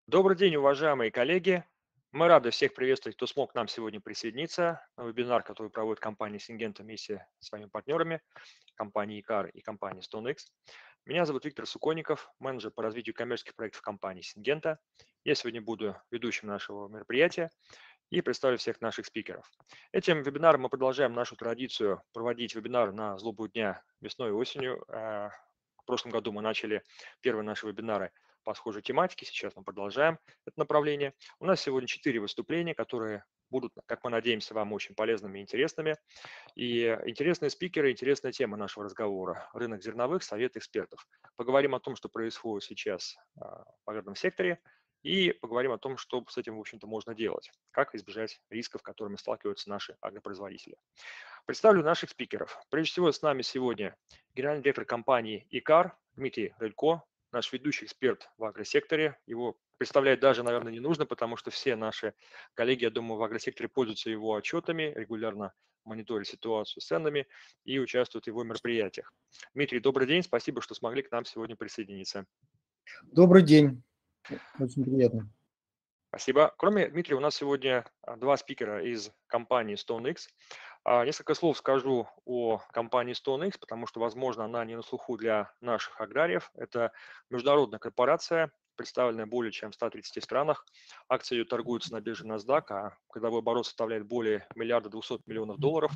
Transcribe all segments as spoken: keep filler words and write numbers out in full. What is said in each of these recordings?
Добрый день, уважаемые коллеги. Мы рады всех приветствовать, кто смог к нам сегодня присоединиться на вебинар, который проводит компания Syngenta вместе с своими партнерами, компанией икар и компанией StoneX. Меня зовут Виктор Суконников, менеджер по развитию коммерческих проектов компании Syngenta. Я сегодня буду ведущим нашего мероприятия и представлю всех наших спикеров. Этим вебинаром мы продолжаем нашу традицию проводить вебинары на злобу дня весной и осенью. Э, В прошлом году мы начали первые наши вебинары по схожей тематике, сейчас мы продолжаем это направление. У нас сегодня четыре выступления, которые будут, как мы надеемся, вам очень полезными и интересными. И интересные спикеры, интересная тема нашего разговора – рынок зерновых, совет экспертов. Поговорим о том, что происходит сейчас а, в аграрном секторе, и поговорим о том, что с этим, в общем-то, можно делать, как избежать рисков, с которыми сталкиваются наши агропроизводители. Представлю наших спикеров. Прежде всего, с нами сегодня генеральный директор компании икар Дмитрий Рылько, наш ведущий эксперт в агросекторе. Его представлять даже, наверное, не нужно, потому что все наши коллеги, я думаю, в агросекторе пользуются его отчетами, регулярно мониторят ситуацию с ценами и участвуют в его мероприятиях. Дмитрий, добрый день, спасибо, что смогли к нам сегодня присоединиться. Добрый день, очень приятно. Спасибо. Кроме Дмитрия, у нас сегодня а, два спикера из компании StoneX. А, Несколько слов скажу о компании StoneX, потому что, возможно, она не на слуху для наших аграриев. Это международная корпорация, представленная более чем в ста тридцати странах. Акции ее торгуются на бирже NASDAQ, а годовой оборот составляет более миллиарда двухсот миллионов долларов.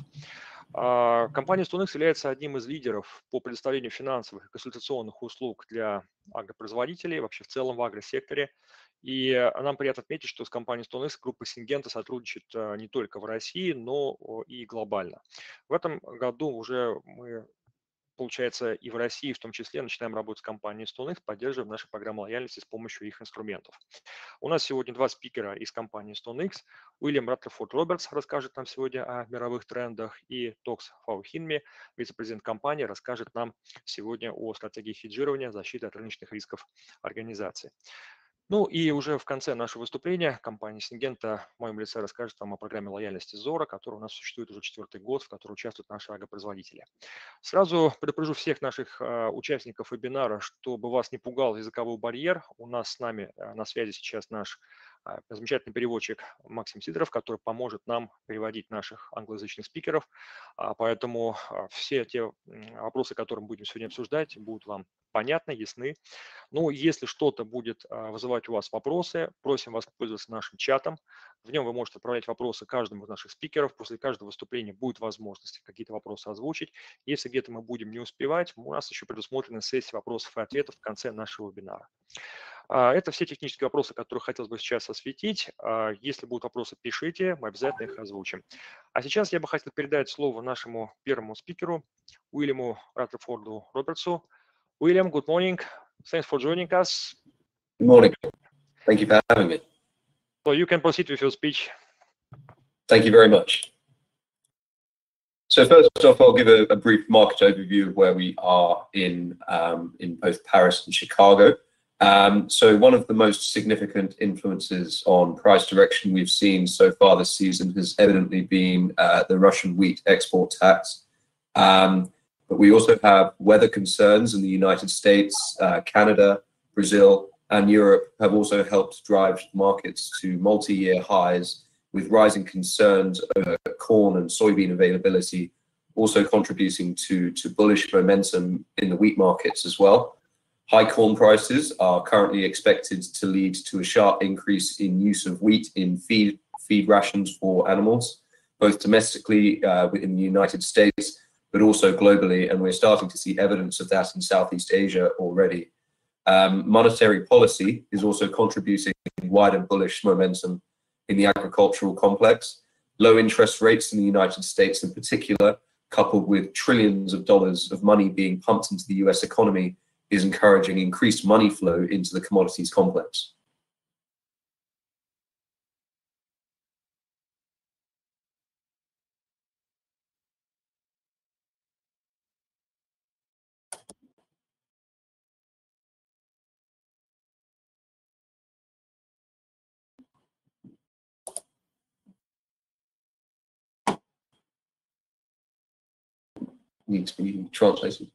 А, Компания StoneX является одним из лидеров по предоставлению финансовых и консультационных услуг для агропроизводителей, вообще в целом в агросекторе. И э, нам приятно отметить, что с компанией StoneX группа Syngenta сотрудничает э, не только в России, но о, и глобально. В этом году уже мы, получается, и в России в том числе начинаем работать с компанией StoneX, поддерживаем наши программы лояльности с помощью их инструментов. У нас сегодня два спикера из компании StoneX. Уильям Раттерфорд Робертс расскажет нам сегодня о мировых трендах, и Токс Фаухинми, вице-президент компании, расскажет нам сегодня о стратегии хеджирования, защиты от рыночных рисков организации. Ну и уже в конце нашего выступления компания Syngenta в моем лице расскажет вам о программе лояльности Зора, которая у нас существует уже четвертый год, в которой участвуют наши агропроизводители. Сразу предупрежу всех наших э, участников вебинара, чтобы вас не пугал языковой барьер. У нас с нами э, на связи сейчас наш э, замечательный переводчик Максим Сидоров, который поможет нам переводить наших англоязычных спикеров. А, поэтому э, все те м, вопросы, которые мы будем сегодня обсуждать, будут вам понятны, ясны. Ну, если что-то будет а, вызывать у вас вопросы, просим вас пользоваться нашим чатом. В нем вы можете отправлять вопросы каждому из наших спикеров. После каждого выступления будет возможность какие-то вопросы озвучить. Если где-то мы будем не успевать, у нас еще предусмотрены сессии вопросов и ответов в конце нашего вебинара. А, Это все технические вопросы, которые хотелось бы сейчас осветить. А, Если будут вопросы, пишите, мы обязательно их озвучим. А сейчас я бы хотел передать слово нашему первому спикеру, Уильяму Раттерфорду Робертсу. William, good morning. Thanks for joining us. Good morning. Thank you for having me. So you can proceed with your speech. Thank you very much. So first off, I'll give a, a brief market overview of where we are in, um, in both Paris and Chicago. Um, so one of the most significant influences on price direction we've seen so far this season has evidently been uh, the Russian wheat export tax. Um, but we also have weather concerns in the United States, uh, Canada, Brazil, and Europe have also helped drive markets to multi-year highs, with rising concerns over corn and soybean availability also contributing to, to bullish momentum in the wheat markets as well. High corn prices are currently expected to lead to a sharp increase in use of wheat in feed, feed rations for animals, both domestically uh, within the United States, but also globally, and we're starting to see evidence of that in Southeast Asia already. Um, monetary policy is also contributing wider bullish momentum in the agricultural complex. Low interest rates in the United States in particular, coupled with trillions of dollars of money being pumped into the U S economy, is encouraging increased money flow into the commodities complex. Needs to be translated.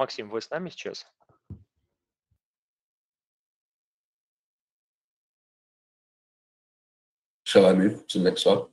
Максим, вы с нами сейчас? Shall I move to the next slide?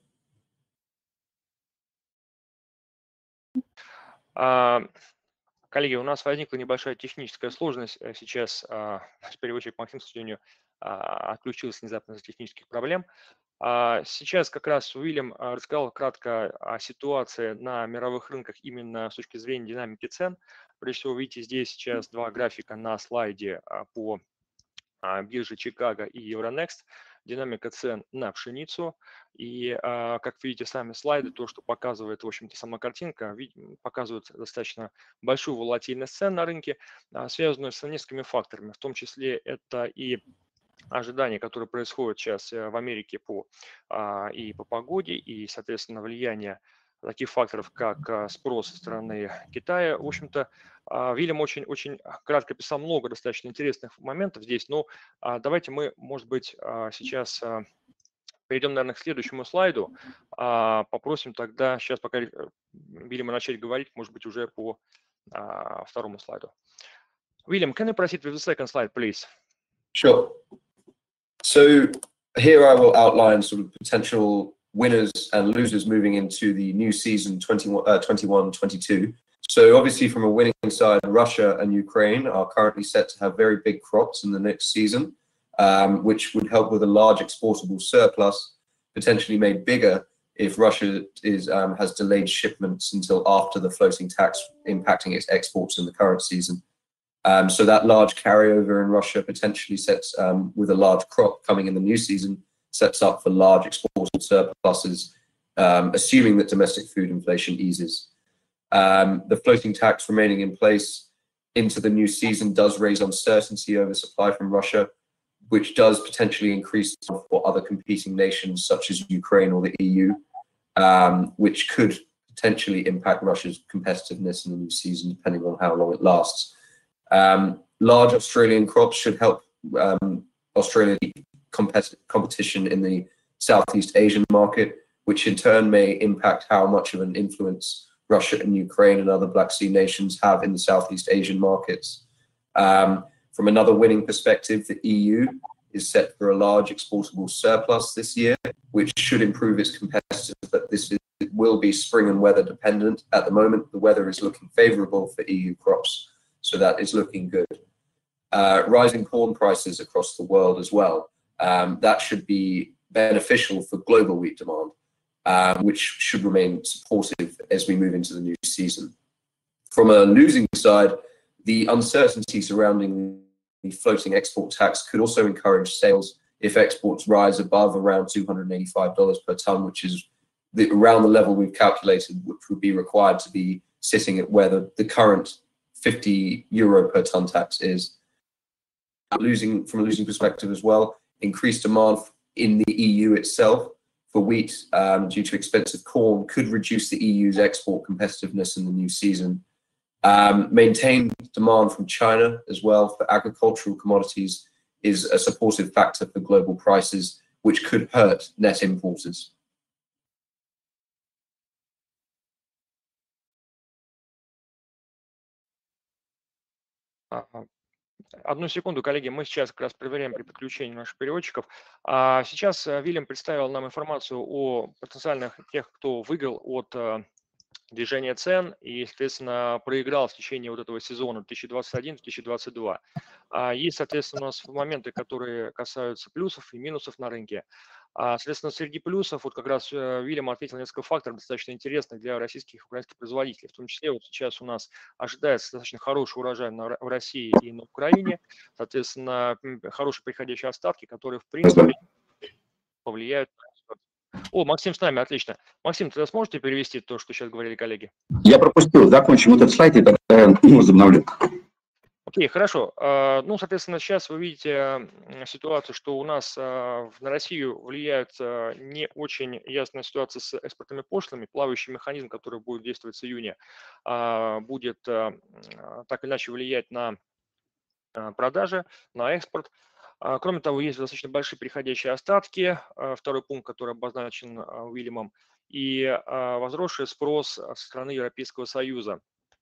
А, Коллеги, у нас возникла небольшая техническая сложность. Э, Сейчас а, наш переводчик Максим, к сожалению, а, отключился внезапно из-за технических проблем. А, Сейчас как раз Уильям а, рассказал кратко о ситуации на мировых рынках именно с точки зрения динамики цен. Прежде всего, видите здесь сейчас два графика на слайде а, по а, бирже Чикаго и Euronext, динамика цен на пшеницу. И, а, как видите, сами слайды, то, что показывает, в общем-то, сама картинка, вид- показывает достаточно большую волатильность цен на рынке, а, связанную с несколькими факторами. В том числе это и ожидания, которые происходят сейчас э, в Америке по, а, и по погоде, и, соответственно, влияние таких факторов, как а, спрос со стороны Китая. В общем-то, а, Вильям очень-очень кратко писал много достаточно интересных моментов здесь, но а, давайте мы, может быть, а, сейчас а, перейдем, наверное, к следующему слайду. А, Попросим тогда, сейчас пока э, Вильяма начать говорить, может быть, уже по а, второму слайду. William, can you proceed with the second slide, please? Sure. So here I will outline sort of potential winners and losers moving into the new season twenty-one twenty-two. So obviously from a winning side, Russia and Ukraine are currently set to have very big crops in the next season, um, which would help with a large exportable surplus, potentially made bigger if Russia is um, has delayed shipments until after the floating tax impacting its exports in the current season. Um, so that large carryover in Russia potentially sets, um, with a large crop coming in the new season, sets up for large exportable surpluses, um, assuming that domestic food inflation eases. Um, the floating tax remaining in place into the new season does raise uncertainty over supply from Russia, which does potentially increase for other competing nations such as Ukraine or the E U, um, which could potentially impact Russia's competitiveness in the new season, depending on how long it lasts. Um, large Australian crops should help um, Australia compet competition in the Southeast Asian market, which in turn may impact how much of an influence Russia and Ukraine and other Black Sea nations have in the Southeast Asian markets. Um, from another winning perspective, the E U is set for a large exportable surplus this year, which should improve its competitiveness, but this is, it will be spring and weather dependent. At the moment, the weather is looking favorable for E U crops. So that is looking good. Uh, rising corn prices across the world as well. Um, that should be beneficial for global wheat demand, um, which should remain supportive as we move into the new season. From a losing side, the uncertainty surrounding the floating export tax could also encourage sales if exports rise above around two hundred eighty-five dollars per ton, which is the, around the level we've calculated, which would be required to be sitting at where the, the current fifty euro per ton tax is. Losing from a losing perspective as well, increased demand in the E U itself for wheat um, due to expensive corn could reduce the E U's export competitiveness in the new season. Um, maintained demand from China as well for agricultural commodities is a supportive factor for global prices, which could hurt net importers. Одну секунду, коллеги, мы сейчас как раз проверяем при подключении наших переводчиков. А сейчас Вильям представил нам информацию о потенциальных тех, кто выиграл от движения цен и, соответственно, проиграл в течение вот этого сезона две тысячи двадцать один — две тысячи двадцать два. Есть, соответственно, у нас моменты, которые касаются плюсов и минусов на рынке. Соответственно, среди плюсов, вот как раз Вильям ответил несколько факторов достаточно интересных для российских и украинских производителей. В том числе вот сейчас у нас ожидается достаточно хороший урожай на, в России и на Украине, соответственно, хорошие приходящие остатки, которые, в принципе, повлияют на ситуацию. О, Максим с нами, отлично. Максим, тогда сможете перевести то, что сейчас говорили коллеги? Я пропустил, закончим этот слайд и тогда возобновлю. Окей, хорошо. Ну, соответственно, сейчас вы видите ситуацию, что у нас на Россию влияет не очень ясная ситуация с экспортными пошлинами. Плавающий механизм, который будет действовать с июня, будет так или иначе влиять на продажи, на экспорт. Кроме того, есть достаточно большие переходящие остатки, второй пункт, который обозначен Уильямом, и возросший спрос со стороны Европейского Союза.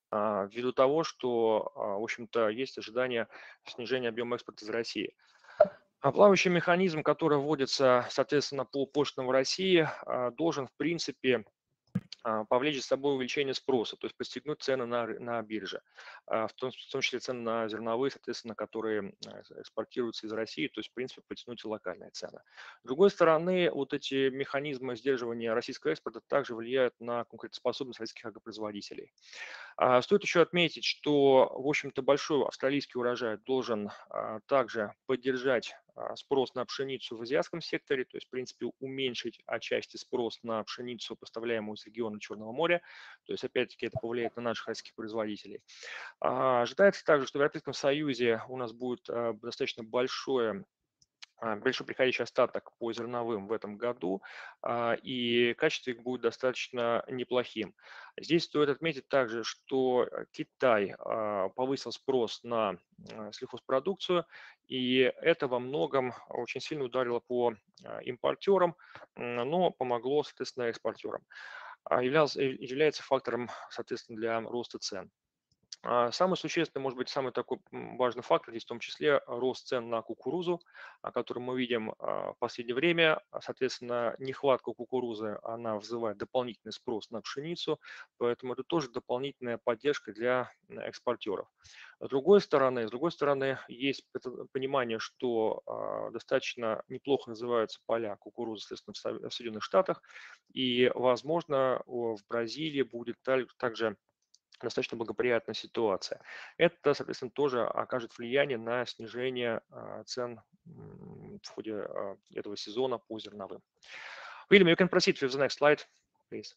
ввиду того, что, в общем-то, есть ожидание снижения объема экспорта из России. А плавающий механизм, который вводится, соответственно, по пошлинам в России, должен, в принципе, повлечь за собой увеличение спроса, то есть подстегнуть цены на, на бирже, в том, в том числе цены на зерновые, соответственно, которые экспортируются из России, то есть, в принципе, подтянуть и локальные цены. С другой стороны, вот эти механизмы сдерживания российского экспорта также влияют на конкурентоспособность российских агропроизводителей. Стоит еще отметить, что, в общем-то, большой австралийский урожай должен также поддержать спрос на пшеницу в азиатском секторе, то есть, в принципе, уменьшить отчасти спрос на пшеницу, поставляемую из региона Черного моря, то есть, опять-таки, это повлияет на наших российских производителей. Ожидается также, что в Европейском Союзе у нас будет достаточно большое большой приходящий остаток по зерновым в этом году, и качество их будет достаточно неплохим. Здесь стоит отметить также, что Китай повысил спрос на сельхозпродукцию, и это во многом очень сильно ударило по импортерам, но помогло, соответственно, экспортерам. Являлся, является фактором, соответственно, для роста цен. Самый существенный, может быть, самый такой важный фактор здесь в том числе рост цен на кукурузу, который мы видим в последнее время. Соответственно, нехватка кукурузы, она вызывает дополнительный спрос на пшеницу, поэтому это тоже дополнительная поддержка для экспортеров. С другой стороны, с другой стороны, есть понимание, что достаточно неплохо называются поля кукурузы, соответственно, в Соединенных Штатах, и, возможно, в Бразилии будет также достаточно благоприятная ситуация. Это, соответственно, тоже окажет влияние на снижение цен в ходе этого сезона по зерновым. William, you can proceed with the next slide, please.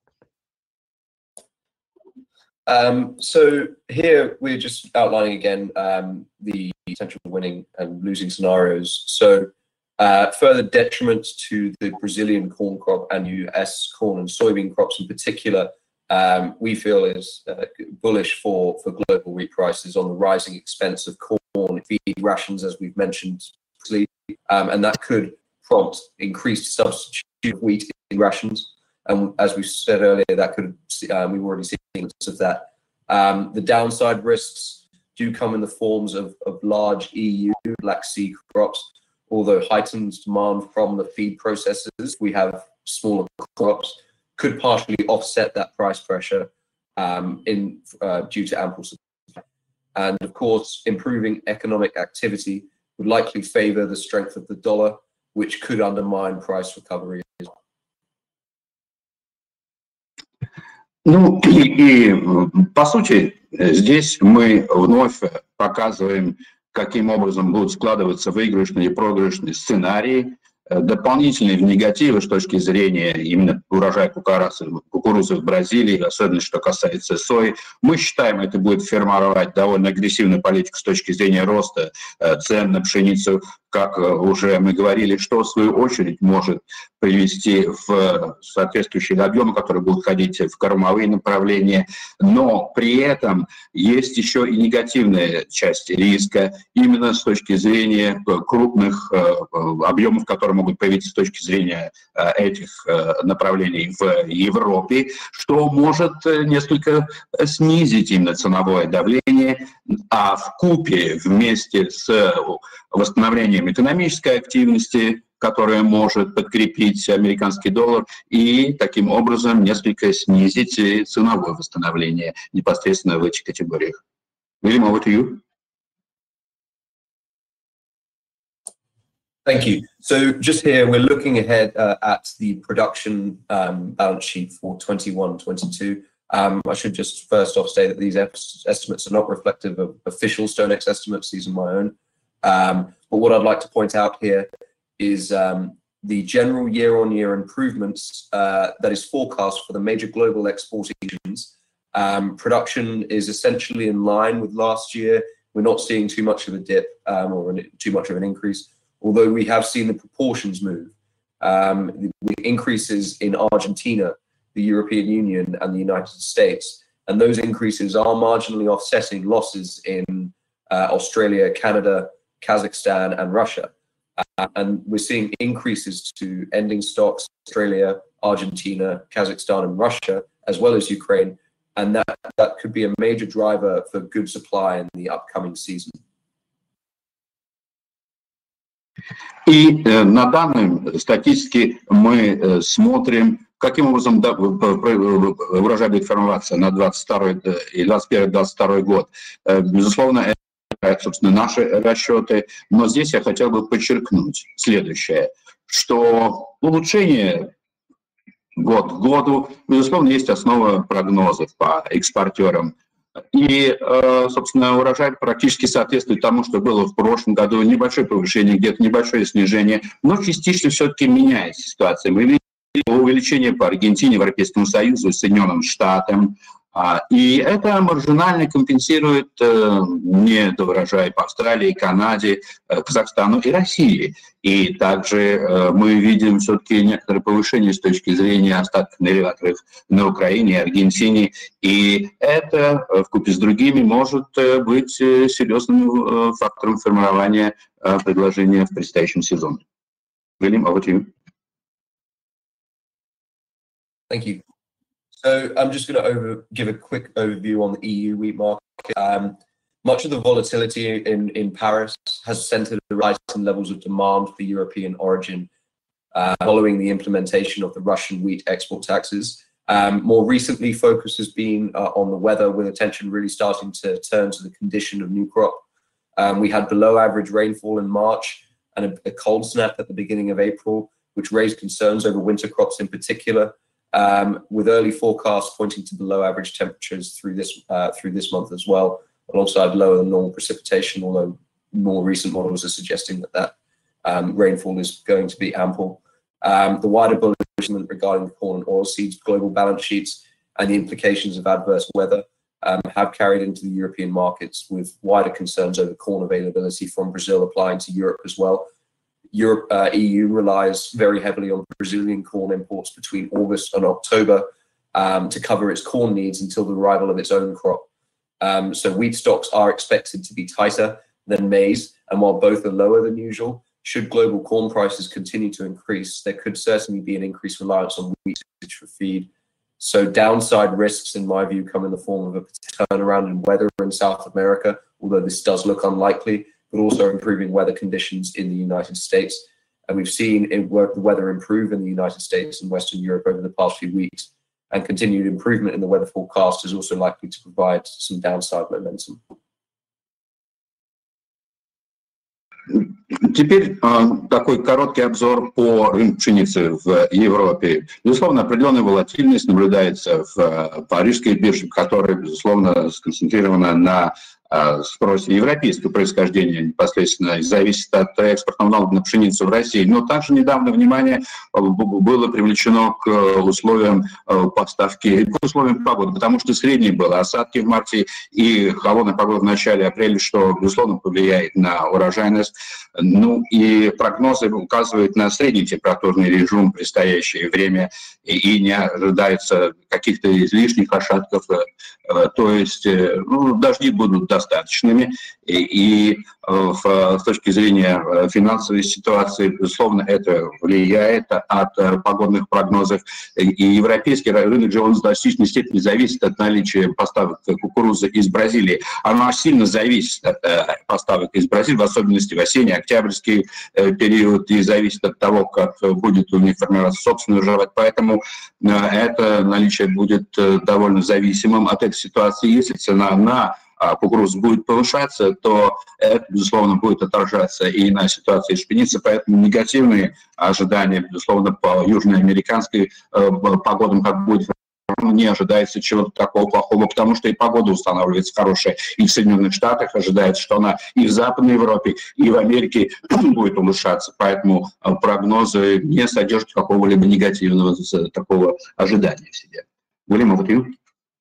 Um, so here we're just outlining again um, the potential winning and losing scenarios. So uh, further detriments to the Brazilian corn crop and U S corn and soybean crops in particular, Um, we feel is uh, bullish for, for global wheat prices on the rising expense of corn feed rations, as we've mentioned, um, and that could prompt increased substitute wheat in rations. And as we said earlier, that could um, we've already seen evidence of that. Um, the downside risks do come in the forms of, of large E U Black Sea crops, although heightened demand from the feed processors, we have smaller crops, could partially offset that price pressure um, in uh, due to ample supply. And of course, improving economic activity would likely favor the strength of the dollar, which could undermine price recovery as well. Ну и, и по сути здесь мы вновь показываем, каким образом будут складываться выигрышные и проигрышные сценарии. Дополнительные негативы с точки зрения именно урожая кукурузы, кукурузы в Бразилии, особенно что касается сои. Мы считаем, это будет формировать довольно агрессивную политику с точки зрения роста цен на пшеницу, как уже мы говорили, что в свою очередь может привести в соответствующие объемы, которые будут ходить в кормовые направления. Но при этом есть еще и негативная часть риска именно с точки зрения крупных объемов, которые могут появиться с точки зрения этих направлений в Европе, что может несколько снизить именно ценовое давление, а вкупе вместе с восстановлением экономической активности, которая может подкрепить американский доллар и таким образом несколько снизить ценовое восстановление непосредственно в этих категориях. William, over to you. Thank you. So just here, we're looking ahead uh, at the production um, balance sheet for twenty-one twenty-two. Um, I should just first off say that these estimates are not reflective of official StoneX estimates. These are my own. Um, but what I'd like to point out here is um, the general year-on-year improvements uh, that is forecast for the major global exporting regions. Um, production is essentially in line with last year. We're not seeing too much of a dip um, or an, too much of an increase, although we have seen the proportions move. Um, the increases in Argentina, the European Union, and the United States, and those increases are marginally offsetting losses in uh, Australia, Canada, Kazakhstan, and Russia. Uh, and we're seeing increases to ending stocks, Australia, Argentina, Kazakhstan, and Russia, as well as Ukraine, and that, that could be a major driver for good supply in the upcoming season. И э, на данной статистике мы э, смотрим, каким образом да, урожай будет формироваться на двадцать второй и двадцать первый двадцать второй год. Э, безусловно, это, собственно, наши расчеты, но здесь я хотел бы подчеркнуть следующее, что улучшение год к году, безусловно, есть основа прогнозов по экспортерам. И, собственно, урожай практически соответствует тому, что было в прошлом году. Небольшое повышение, где-то небольшое снижение, но частично все-таки меняется ситуация. Мы видим увеличение по Аргентине, Европейскому Союзу, Соединенным Штатам. И это маржинально компенсирует недоурожай по Австралии, Канаде, Казахстану и России. И также мы видим все-таки некоторое повышение с точки зрения остатков на элеваторах на Украине, Аргентине. И это вкупе с другими может быть серьезным фактором формирования предложения в предстоящем сезоне. William, over to you. Thank you. So I'm just going to over, give a quick overview on the E U wheat market. Um, much of the volatility in, in Paris has centered the rise in levels of demand for European origin uh, following the implementation of the Russian wheat export taxes. Um, more recently, focus has been uh, on the weather, with attention really starting to turn to the condition of new crop. Um, we had below average rainfall in March and a, a cold snap at the beginning of April, which raised concerns over winter crops in particular. Um, with early forecasts pointing to below average temperatures through this uh, through this month as well, alongside lower than normal precipitation, although more recent models are suggesting that that um, rainfall is going to be ample. Um, the wider bullishness regarding the corn and oilseeds global balance sheets and the implications of adverse weather um, have carried into the European markets, with wider concerns over corn availability from Brazil applying to Europe as well. Europe, uh, E U relies very heavily on Brazilian corn imports between August and October um, to cover its corn needs until the arrival of its own crop. Um, so wheat stocks are expected to be tighter than maize, and while both are lower than usual, should global corn prices continue to increase, there could certainly be an increased reliance on wheat for feed. So downside risks, in my view, come in the form of a turnaround in weather in South America, although this does look unlikely, but also improving weather conditions in the United States. And we've seen it work, the weather improve in the United States and Western Europe over the past few weeks, and continued improvement in the weather forecast is also likely to provide some downside momentum. Теперь э, такой короткий обзор по рынку пшеницы в Европе. Безусловно, определенная волатильность наблюдается в э, парижской бирже, которая, безусловно, сконцентрирована на спросе европейского происхождения непосредственно, зависит от экспортного налога на пшеницу в России. Но также недавно внимание было привлечено к условиям поставки, к условиям погоды, потому что средние было осадки в марте и холодная погода в начале апреля, что, безусловно, повлияет на урожайность. Ну и прогнозы указывают на средний температурный режим в предстоящее время, и не ожидается каких-то излишних осадков. То есть ну, дожди будут достаточными, и, и в, с точки зрения финансовой ситуации, безусловно, это влияет от погодных прогнозов. И европейский рынок же он в значительной степени зависит от наличия поставок кукурузы из Бразилии. Оно сильно зависит от поставок из Бразилии, в особенности в осенне-октябрьский период, и зависит от того, как будет у них формироваться собственный урожай. Поэтому это наличие будет довольно зависимым от этой ситуации. Если цена на кукурузу будет повышаться, то это, безусловно, будет отражаться и на ситуации пшеницы, поэтому негативные ожидания, безусловно, по южноамериканской погодам, как будет, не ожидается чего-то такого плохого, потому что и погода устанавливается хорошая. И в Соединенных Штатах ожидается, что она и в Западной Европе, и в Америке будет улучшаться. Поэтому прогнозы не содержат какого-либо негативного такого ожидания в себе. William, over to you.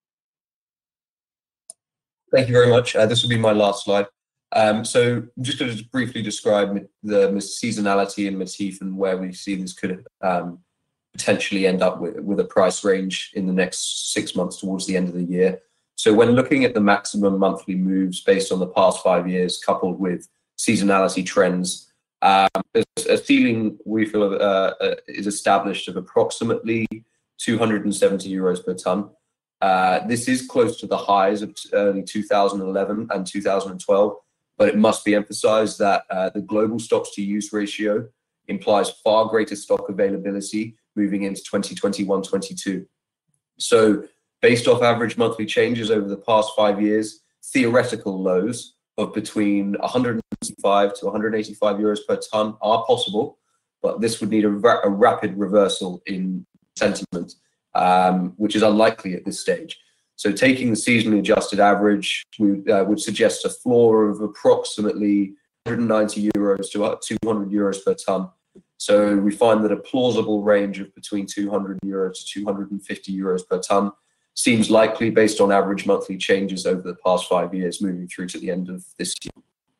Thank you very much. Uh, this will be my last slide. Um, so I'm just going to briefly describe the seasonality in Matif and where we see this could um, potentially end up with, with a price range in the next six months towards the end of the year. So when looking at the maximum monthly moves based on the past five years, coupled with seasonality trends, um, a ceiling we feel uh, is established of approximately two hundred seventy euros per ton. Uh, this is close to the highs of early two thousand eleven and two thousand twelve, but it must be emphasized that uh, the global stocks to use ratio implies far greater stock availability moving into twenty twenty-one twenty-two. So based off average monthly changes over the past five years, theoretical lows of between one hundred eighty-five to one hundred eighty-five euros per ton are possible, but this would need a, ra a rapid reversal in sentiment, um, which is unlikely at this stage. So taking the seasonally adjusted average, we uh, would suggest a floor of approximately one hundred ninety euros to two hundred euros per ton. So we find that a plausible range of between two hundred euros to two hundred fifty euros per ton seems likely based on average monthly changes over the past five years, moving through to the end of this year.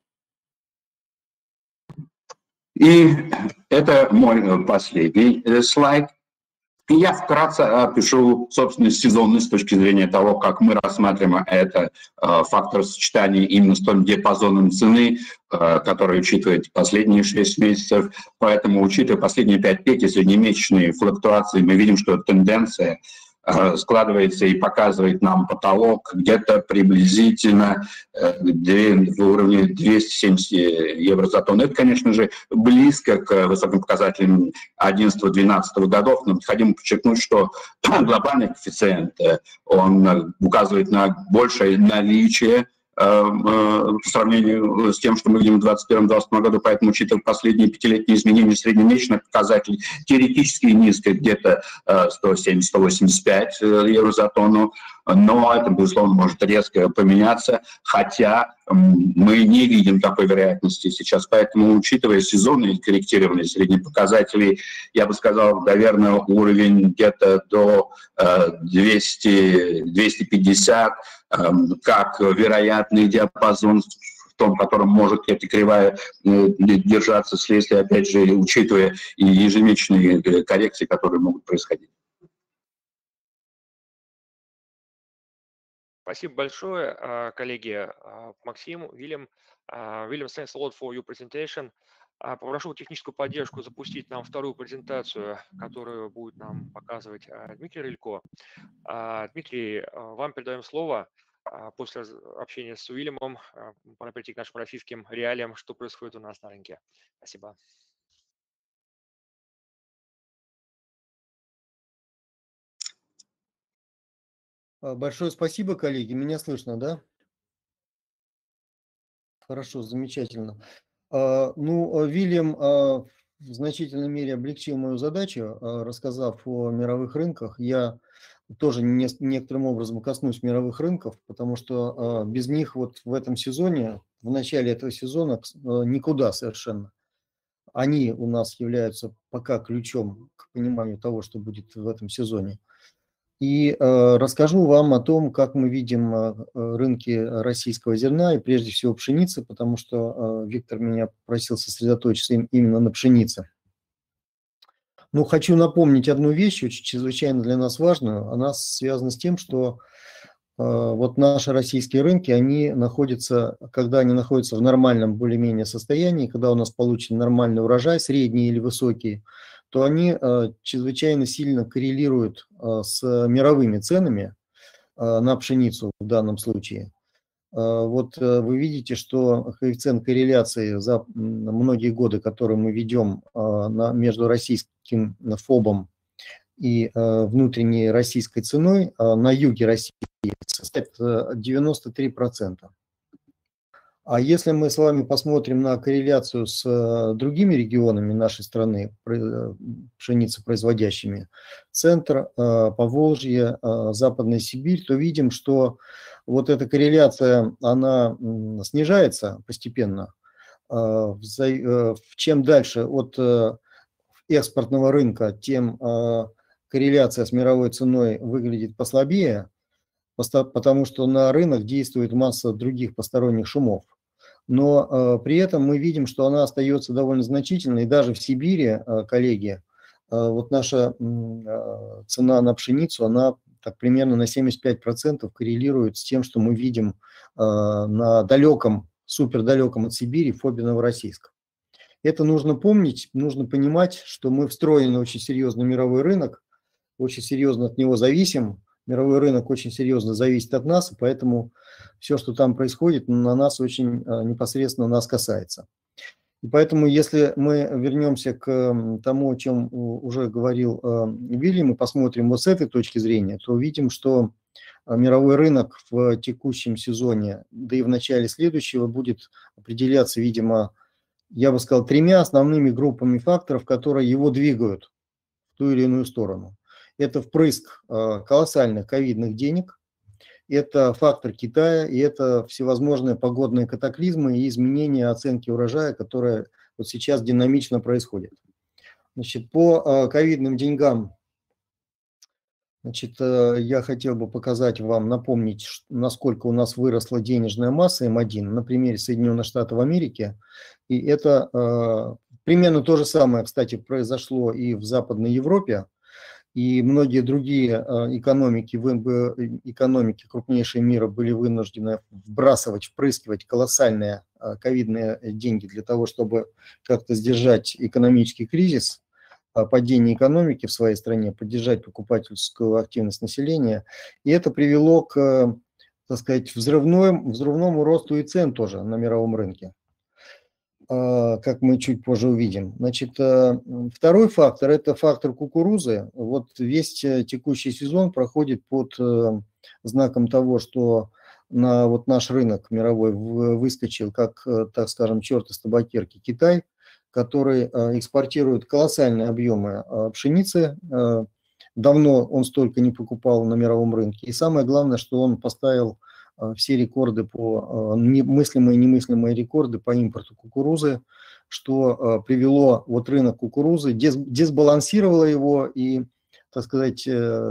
И это мой последний слайд. Я вкратце опишу, собственно, сезонность с точки зрения того, как мы рассматриваем это фактор сочетания именно с том диапазоном цены, который учитывает последние шесть месяцев. Поэтому, учитывая последние пять пик и среднемесячные флуктуации, мы видим, что тенденция складывается и показывает нам потолок где-то приблизительно в уровне двести семьдесят евро за тонну. Это, конечно же, близко к высоким показателям одиннадцатого-двенадцатого годов, но необходимо подчеркнуть, что глобальный коэффициент, он указывает на большее наличие по сравнению с тем, что мы видим в двадцать первом — двадцать втором году, поэтому, учитывая последние пятилетние изменения среднемесячных показателей, теоретически низко, где-то сто семьдесят — сто восемьдесят пять евро за тонну, но это, безусловно, может резко поменяться, хотя мы не видим такой вероятности сейчас. Поэтому, учитывая сезонные корректированные средние показатели, я бы сказал, наверное, уровень где-то до двухсот — двухсот пятидесяти как вероятный диапазон, в том, в котором может эта кривая держаться, вследствие, опять же, учитывая и ежемесячные коррекции, которые могут происходить. Спасибо большое, коллеги. Максим, William, William, thanks a lot for your presentation. Попрошу техническую поддержку запустить нам вторую презентацию, которую будет нам показывать Дмитрий Рылько. Дмитрий, вам передаем слово. После общения с Уильямом пора перейти к нашим российским реалиям, что происходит у нас на рынке. Спасибо. Большое спасибо, коллеги. Меня слышно, да? Хорошо, замечательно. Ну, Вильям в значительной мере облегчил мою задачу, рассказав о мировых рынках. Я тоже не, некоторым образом коснусь мировых рынков, потому что без них вот в этом сезоне, в начале этого сезона никуда совершенно. Они у нас являются пока ключом к пониманию того, что будет в этом сезоне. И э, расскажу вам о том, как мы видим э, рынки российского зерна и прежде всего пшеницы, потому что э, Виктор меня просил сосредоточиться им, именно на пшенице. Ну, хочу напомнить одну вещь, очень чрезвычайно для нас важную. Она связана с тем, что э, вот наши российские рынки, они находятся, когда они находятся в нормальном более-менее состоянии, когда у нас получен нормальный урожай, средний или высокий, то они э, чрезвычайно сильно коррелируют э, с мировыми ценами э, на пшеницу в данном случае. Э, вот э, вы видите, что коэффициент корреляции за многие годы, которые мы ведем э, на, между российским ФОБом и э, внутренней российской ценой э, на юге России составит девяносто три процента. А если мы с вами посмотрим на корреляцию с другими регионами нашей страны, пшеницепроизводящими, центр, Поволжье, Западная Сибирь, то видим, что вот эта корреляция, она снижается постепенно. Чем дальше от экспортного рынка, тем корреляция с мировой ценой выглядит послабее, потому что на рынок действует масса других посторонних шумов. Но э, при этом мы видим, что она остается довольно значительной. И даже в Сибири, э, коллеги, э, вот наша э, цена на пшеницу, она так примерно на семьдесят пять процентов коррелирует с тем, что мы видим э, на далеком, супердалеком от Сибири ФОБе Новороссийск. Это нужно помнить, нужно понимать, что мы встроены в очень серьезный мировой рынок, очень серьезно от него зависим. мировой рынок очень серьезно зависит от нас, и поэтому все, что там происходит, на нас очень непосредственно нас касается. И поэтому, если мы вернемся к тому, о чем уже говорил Вильям, и посмотрим вот с этой точки зрения, то увидим, что мировой рынок в текущем сезоне, да и в начале следующего, будет определяться, видимо, я бы сказал, тремя основными группами факторов, которые его двигают в ту или иную сторону. Это впрыск колоссальных ковидных денег, это фактор Китая, и это всевозможные погодные катаклизмы и изменения оценки урожая, которые вот сейчас динамично происходят. Значит, по ковидным деньгам, значит, я хотел бы показать вам, напомнить, насколько у нас выросла денежная масса эм один на примере Соединенных Штатов Америки. И это э, примерно то же самое, кстати, произошло и в Западной Европе. И многие другие экономики, экономики крупнейшие мира были вынуждены вбрасывать, впрыскивать колоссальные ковидные деньги для того, чтобы как-то сдержать экономический кризис, падение экономики в своей стране, поддержать покупательскую активность населения. И это привело к, так сказать, взрывному, взрывному росту и цен тоже на мировом рынке, как мы чуть позже увидим. Значит, второй фактор – это фактор кукурузы. Вот весь текущий сезон проходит под знаком того, что на вот наш рынок мировой выскочил, как, так скажем, черт из табакерки Китай, который экспортирует колоссальные объемы пшеницы. Давно он столько не покупал на мировом рынке. И самое главное, что он поставил все рекорды, по мыслимые и немыслимые рекорды по импорту кукурузы, что привело вот рынок кукурузы, дисбалансировало его и, так сказать,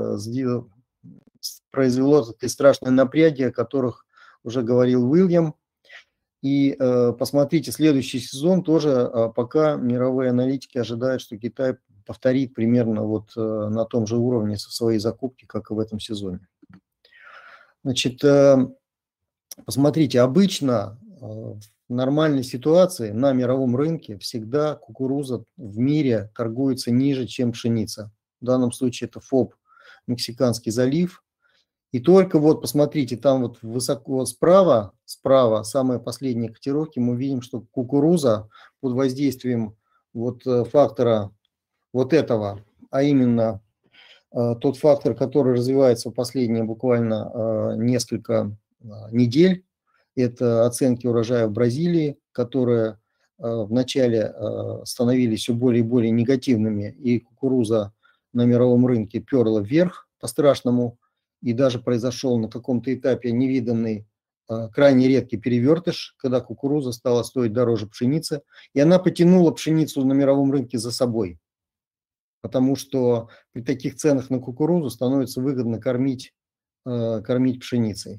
произвело такие страшные напряги, о которых уже говорил Уильям. И посмотрите, следующий сезон тоже пока мировые аналитики ожидают, что Китай повторит примерно вот на том же уровне своей закупки, как и в этом сезоне. Значит, посмотрите, обычно в нормальной ситуации на мировом рынке всегда кукуруза в мире торгуется ниже, чем пшеница. В данном случае это ФОБ, Мексиканский залив. И только вот посмотрите, там вот высоко справа, справа, самые последние котировки, мы видим, что кукуруза под воздействием вот фактора вот этого, а именно тот фактор, который развивается в последние буквально несколько недель, это оценки урожая в Бразилии, которые вначале становились все более и более негативными, и кукуруза на мировом рынке перла вверх по-страшному, и даже произошел на каком-то этапе невиданный, крайне редкий перевертыш, когда кукуруза стала стоить дороже пшеницы, и она потянула пшеницу на мировом рынке за собой. Потому что при таких ценах на кукурузу становится выгодно кормить, кормить пшеницей.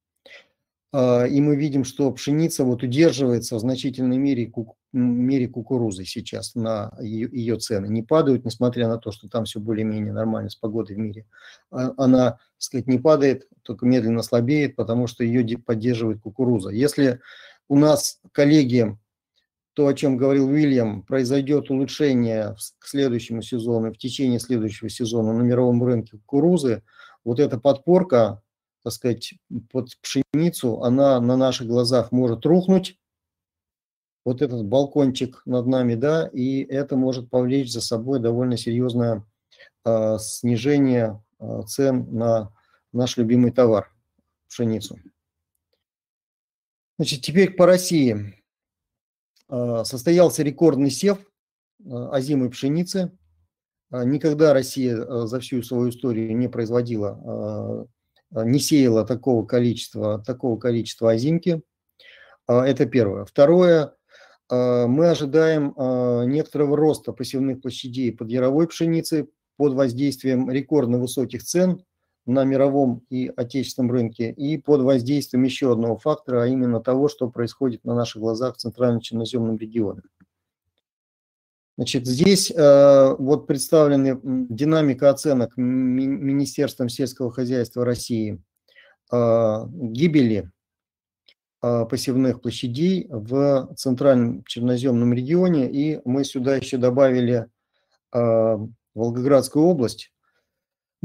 И мы видим, что пшеница вот удерживается в значительной мере, мере кукурузы сейчас на ее, ее цены. Не падают, несмотря на то, что там все более-менее нормально с погодой в мире. Она, так сказать, не падает, только медленно слабеет, потому что ее поддерживает кукуруза. Если у нас, коллеги, то, о чем говорил Уильям, произойдет улучшение к следующему сезону, в течение следующего сезона на мировом рынке кукурузы, вот эта подпорка, так сказать, под пшеницу, она на наших глазах может рухнуть, вот этот балкончик над нами, да, и это может повлечь за собой довольно серьезное э, снижение э, цен на наш любимый товар, пшеницу. Значит, теперь по России. Состоялся рекордный сев озимой пшеницы. Никогда Россия за всю свою историю не производила, не сеяла такого количества, такого количества озимки. Это первое. Второе. Мы ожидаем некоторого роста посевных площадей под яровой пшеницы под воздействием рекордно высоких цен на мировом и отечественном рынке и под воздействием еще одного фактора, а именно того, что происходит на наших глазах в центральном черноземном регионе. Значит, здесь э, вот представлены динамика оценок Министерством сельского хозяйства России э, гибели э, посевных площадей в центральном черноземном регионе, и мы сюда еще добавили э, Волгоградскую область.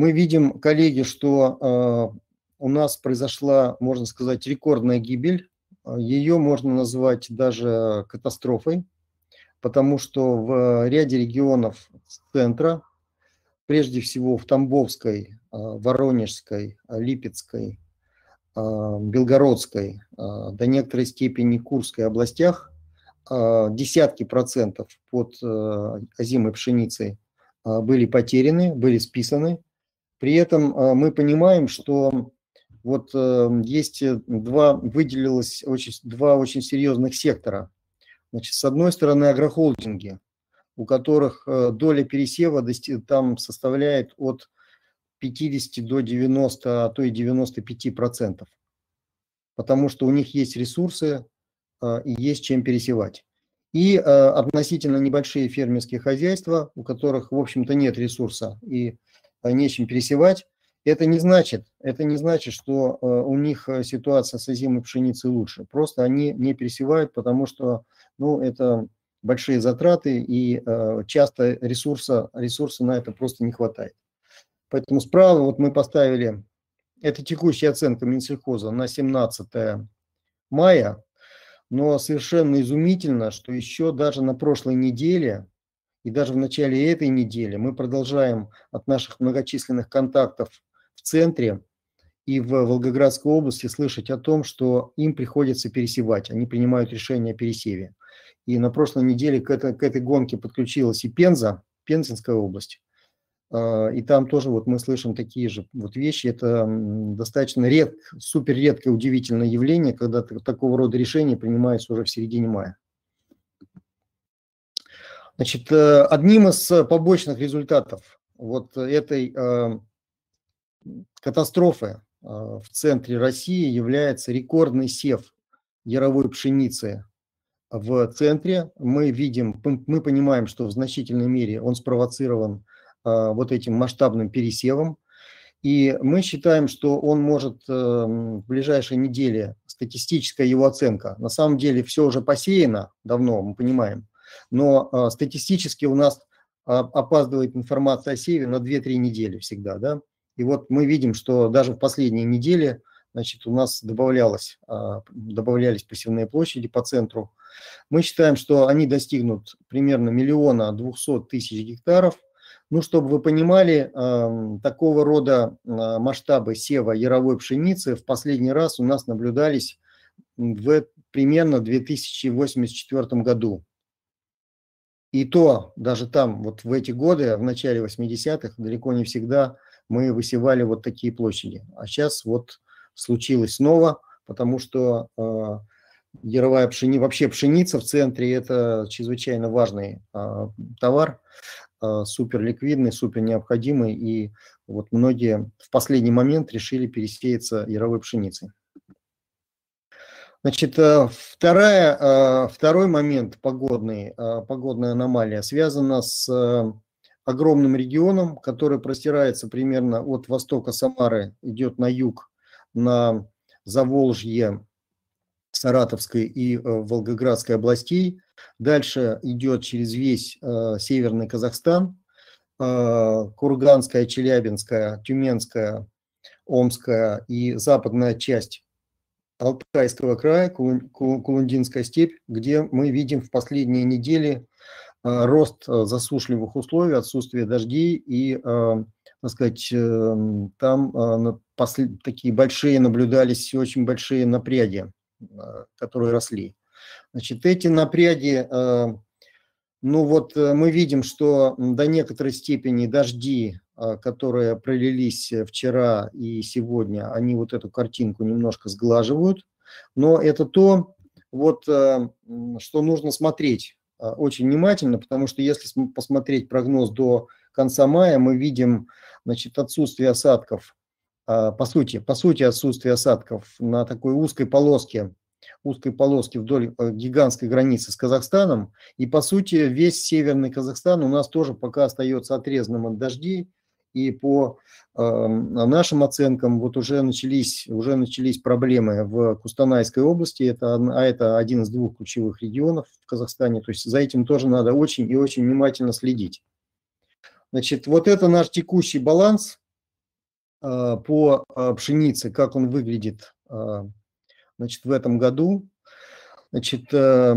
Мы видим, коллеги, что у нас произошла, можно сказать, рекордная гибель. Ее можно назвать даже катастрофой, потому что в ряде регионов центра, прежде всего в Тамбовской, Воронежской, Липецкой, Белгородской, до некоторой степени Курской областях, десятки процентов под озимой пшеницей были потеряны, были списаны. При этом мы понимаем, что вот есть два, выделилось очень, два очень серьезных сектора. Значит, с одной стороны, агрохолдинги, у которых доля пересева там составляет от пятидесяти до девяноста, а то и девяноста пяти процентов, потому что у них есть ресурсы и есть чем пересевать. И относительно небольшие фермерские хозяйства, у которых, в общем-то, нет ресурса и нечем пересевать. Это не значит, это не значит, что у них ситуация с озимой пшеницей лучше. Просто они не пересевают, потому что, ну, это большие затраты и часто ресурса, ресурса на это просто не хватает. Поэтому справа вот мы поставили, это текущая оценка Минсельхоза на семнадцатое мая, но совершенно изумительно, что еще даже на прошлой неделе и даже в начале этой недели мы продолжаем от наших многочисленных контактов в центре и в Волгоградской области слышать о том, что им приходится пересевать, они принимают решение о пересеве. И на прошлой неделе к этой, к этой гонке подключилась и Пенза, Пензенская область. И там тоже вот мы слышим такие же вот вещи. Это достаточно ред, супер редкое, удивительное явление, когда такого рода решения принимаются уже в середине мая. Значит, одним из побочных результатов вот этой катастрофы в центре России является рекордный сев яровой пшеницы в центре. Мы видим, мы понимаем, что в значительной мере он спровоцирован вот этим масштабным пересевом. И мы считаем, что он может в ближайшие недели, статистическая его оценка, на самом деле все уже посеяно давно, мы понимаем, но статистически у нас опаздывает информация о севе на две-три недели всегда, да. И вот мы видим, что даже в последние недели, значит, у нас добавлялось, добавлялись посевные площади по центру. Мы считаем, что они достигнут примерно миллиона двухсот тысяч гектаров. Ну, чтобы вы понимали, такого рода масштабы сева яровой пшеницы в последний раз у нас наблюдались в примерно две тысячи восемьдесят четвёртом году. И то, даже там, вот в эти годы, в начале восьмидесятых, далеко не всегда мы высевали вот такие площади. А сейчас вот случилось снова, потому что э, яровая пшеница, вообще пшеница в центре – это чрезвычайно важный э, товар, э, супер ликвидный, супер необходимый, и вот многие в последний момент решили пересеяться яровой пшеницей. Значит, вторая, второй момент погодный, погодная аномалия связана с огромным регионом, который простирается примерно от востока Самары, идет на юг, на Заволжье, Саратовской и Волгоградской областей. Дальше идет через весь северный Казахстан, Курганская, Челябинская, Тюменская, Омская и западная часть Алтайского края, Кулундинская степь, где мы видим в последние недели рост засушливых условий, отсутствие дождей и, так сказать, там такие большие наблюдались, очень большие напряги, которые росли. Значит, эти напряги, ну вот мы видим, что до некоторой степени дожди, которые пролились вчера и сегодня, они вот эту картинку немножко сглаживают, но это то, вот, что нужно смотреть очень внимательно, потому что если посмотреть прогноз до конца мая, мы видим, значит, отсутствие осадков, по сути, по сути отсутствие осадков на такой узкой полоске, узкой полоске вдоль гигантской границы с Казахстаном, и по сути весь северный Казахстан у нас тоже пока остается отрезанным от дождей. И по э, нашим оценкам вот уже начались, уже начались проблемы в Кустанайской области, это, а это один из двух ключевых регионов в Казахстане, то есть за этим тоже надо очень и очень внимательно следить. Значит, вот это наш текущий баланс, по пшенице, как он выглядит, значит, в этом году. Значит,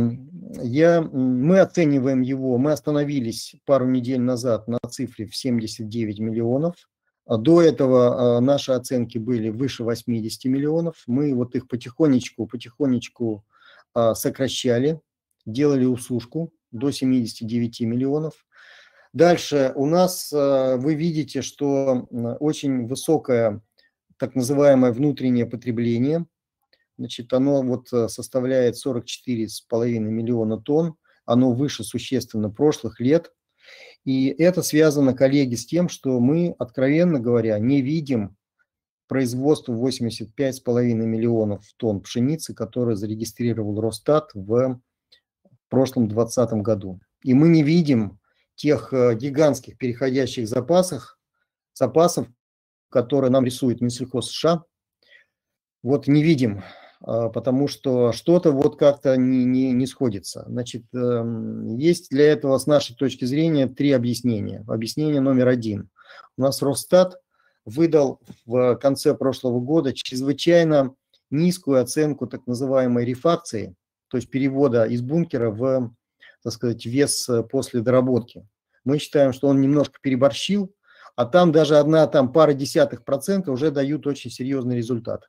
я, мы оцениваем его, мы остановились пару недель назад на цифре в семьдесят девять миллионов. До этого наши оценки были выше восьмидесяти миллионов. Мы вот их потихонечку, потихонечку сокращали, делали усушку до семидесяти девяти миллионов. Дальше у нас, вы видите, что очень высокое так называемое внутреннее потребление. Значит, оно вот составляет сорок четыре с половиной миллиона тонн, оно выше существенно прошлых лет. И это связано, коллеги, с тем, что мы, откровенно говоря, не видим производство восемьдесят пять с половиной миллионов тонн пшеницы, которое зарегистрировал Росстат в прошлом двадцатом году. И мы не видим тех гигантских переходящих запасов, запасов, которые нам рисует Минсельхоз США. Вот не видим, потому что что-то вот как-то не, не, не сходится. Значит, есть для этого с нашей точки зрения три объяснения. Объяснение номер один. У нас Росстат выдал в конце прошлого года чрезвычайно низкую оценку так называемой рефакции, то есть перевода из бункера в, так сказать, вес после доработки. Мы считаем, что он немножко переборщил, а там даже одна там пара десятых процента уже дают очень серьезный результат.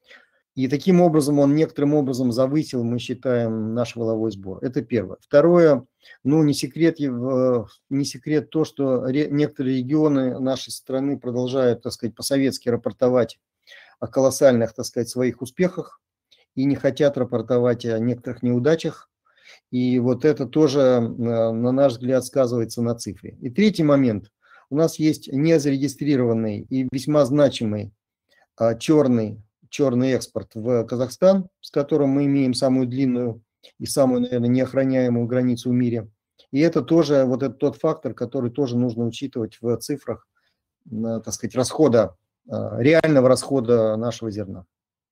И таким образом он некоторым образом завысил, мы считаем, наш валовой сбор. Это первое. Второе, ну не секрет, не секрет то, что некоторые регионы нашей страны продолжают, так сказать, по-советски рапортовать о колоссальных, так сказать, своих успехах и не хотят рапортовать о некоторых неудачах. И вот это тоже, на наш взгляд, сказывается на цифре. И третий момент. У нас есть незарегистрированный и весьма значимый черный черный экспорт в Казахстан, с которым мы имеем самую длинную и самую, наверное, неохраняемую границу в мире. И это тоже вот этот тот фактор, который тоже нужно учитывать в цифрах, так сказать, расхода, реального расхода нашего зерна.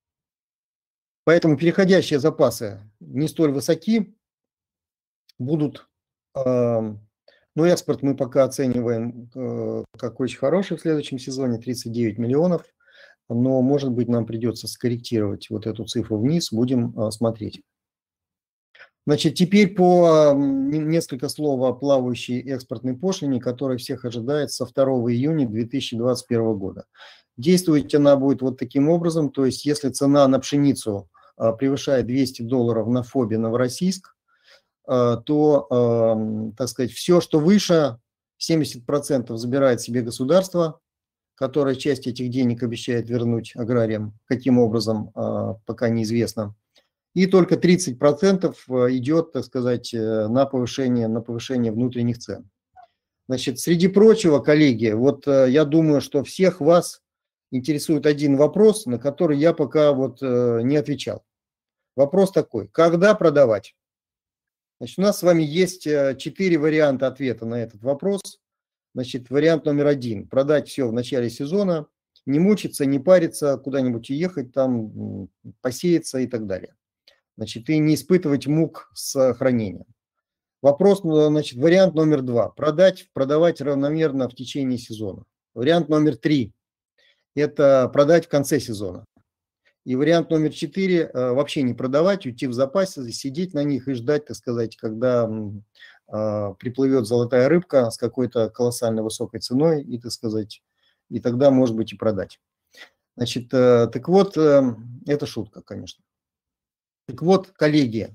Поэтому переходящие запасы не столь высоки, будут, но экспорт мы пока оцениваем как очень хороший в следующем сезоне, тридцать девять миллионов. Но, может быть, нам придется скорректировать вот эту цифру вниз, будем а, смотреть. Значит, теперь по а, несколько слов о плавающей экспортной пошлине, которая всех ожидает со второго июня две тысячи двадцать первого года. Действовать она будет вот таким образом, то есть если цена на пшеницу а, превышает двести долларов на ФОБе Новороссийск, а, то, а, так сказать, все, что выше, семьдесят процентов забирает себе государство, которая часть этих денег обещает вернуть аграриям. Каким образом, пока неизвестно. И только тридцать процентов идет, так сказать, на повышение, на повышение внутренних цен. Значит, среди прочего, коллеги, вот я думаю, что всех вас интересует один вопрос, на который я пока вот не отвечал. Вопрос такой: когда продавать? Значит, у нас с вами есть четыре варианта ответа на этот вопрос. Значит, вариант номер один – продать все в начале сезона, не мучиться, не париться, куда-нибудь уехать, там посеяться и так далее. Значит, и не испытывать мук с хранением. Вопрос, значит, вариант номер два – продать, продавать равномерно в течение сезона. Вариант номер три – это продать в конце сезона. И вариант номер четыре – вообще не продавать, уйти в запасе, сидеть на них и ждать, так сказать, когда приплывет золотая рыбка с какой-то колоссально высокой ценой, и, так сказать, и тогда, может быть, и продать. Значит, так вот, это шутка, конечно. Так вот, коллеги,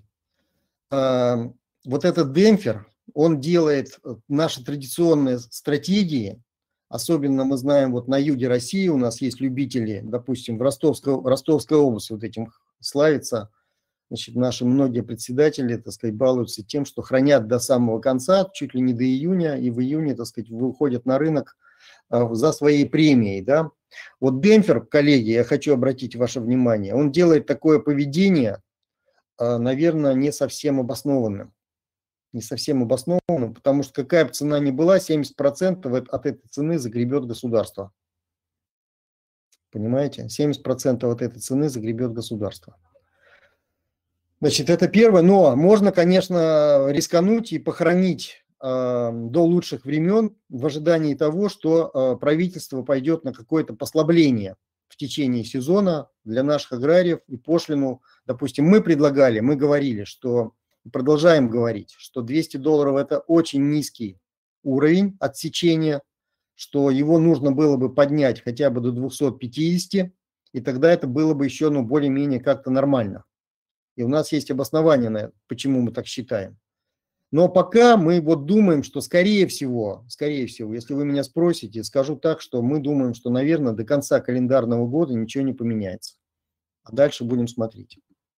вот этот демпфер, он делает наши традиционные стратегии, особенно мы знаем, вот на юге России у нас есть любители, допустим, в Ростовской, Ростовской области вот этим славится. Значит, наши многие председатели, так сказать, балуются тем, что хранят до самого конца, чуть ли не до июня, и в июне, так сказать, выходят на рынок за своей премией, да. Вот демпфер, коллеги, я хочу обратить ваше внимание, он делает такое поведение, наверное, не совсем обоснованным. Не совсем обоснованным, потому что какая бы цена ни была, семьдесят процентов от этой цены загребет государство. Понимаете? семьдесят процентов от этой цены загребет государство. Значит, это первое, но можно, конечно, рискануть и похоронить до лучших времен в ожидании того, что правительство пойдет на какое-то послабление в течение сезона для наших аграриев и пошлину. Допустим, мы предлагали, мы говорили, что продолжаем говорить, что двести долларов – это очень низкий уровень отсечения, что его нужно было бы поднять хотя бы до двухсот пятидесяти, и тогда это было бы еще ну, более-менее как-то нормально. И у нас есть обоснование на это, почему мы так считаем. Но пока мы вот думаем, что скорее всего, скорее всего, если вы меня спросите, скажу так, что мы думаем, что, наверное, до конца календарного года ничего не поменяется. А дальше будем смотреть.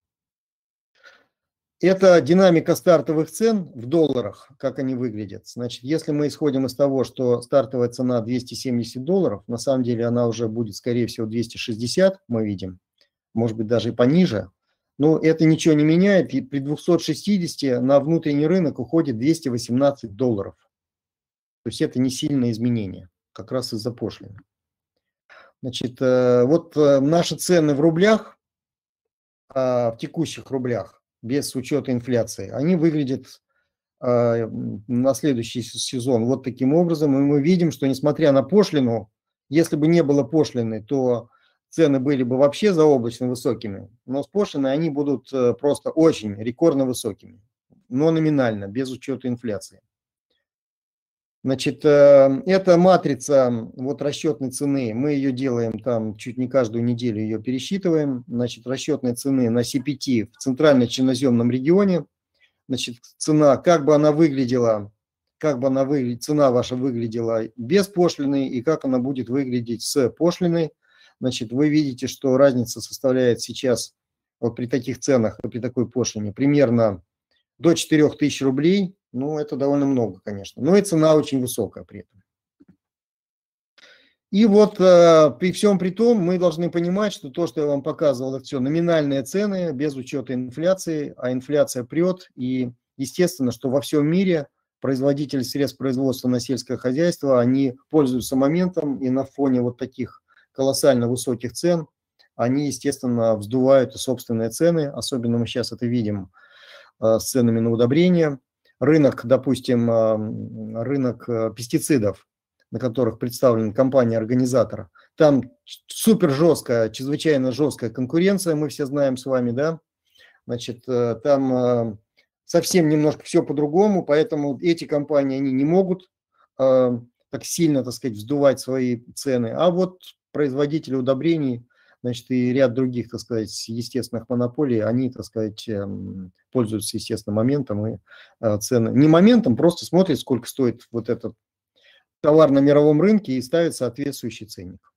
Это динамика стартовых цен в долларах, как они выглядят. Значит, если мы исходим из того, что стартовая цена двести семьдесят долларов, на самом деле она уже будет, скорее всего, двести шестьдесят, мы видим, может быть, даже и пониже. Но это ничего не меняет, и при двухстах шестидесяти на внутренний рынок уходит двести восемнадцать долларов. То есть это не сильное изменение, как раз из-за пошлины. Значит, вот наши цены в рублях, в текущих рублях, без учета инфляции, они выглядят на следующий сезон вот таким образом. И мы видим, что несмотря на пошлину, если бы не было пошлины, то цены были бы вообще заоблачно высокими, но с пошлиной они будут просто очень рекордно высокими, но номинально, без учета инфляции. Значит, эта матрица вот расчетной цены, мы ее делаем там чуть не каждую неделю, ее пересчитываем. Значит, расчетной цены на си пи ти в центрально-черноземном регионе. Значит, цена, как бы она выглядела, как бы она выглядела, цена ваша выглядела без пошлины и как она будет выглядеть с пошлиной. Значит, вы видите, что разница составляет сейчас вот при таких ценах и при такой пошлине примерно до четырёх тысяч рублей. Ну, это довольно много, конечно. Но и цена очень высокая при этом. И вот э, при всем при том мы должны понимать, что то, что я вам показывал, это все номинальные цены, без учета инфляции, а инфляция прет. И естественно, что во всем мире производители средств производства на сельское хозяйство, они пользуются моментом, и на фоне вот таких колоссально высоких цен, они, естественно, вздувают и собственные цены. Особенно мы сейчас это видим э, с ценами на удобрения. Рынок, допустим, э, рынок пестицидов, на которых представлена компания-организатор, там супер жесткая, чрезвычайно жесткая конкуренция, мы все знаем с вами, да, значит, э, там э, совсем немножко все по-другому, поэтому эти компании, они не могут э, так сильно, так сказать, вздувать свои цены, а вот производители удобрений, значит, и ряд других, так сказать, естественных монополий, они, так сказать, пользуются, естественно, моментом и цены. Не моментом, просто смотрят, сколько стоит вот этот товар на мировом рынке и ставят соответствующий ценник.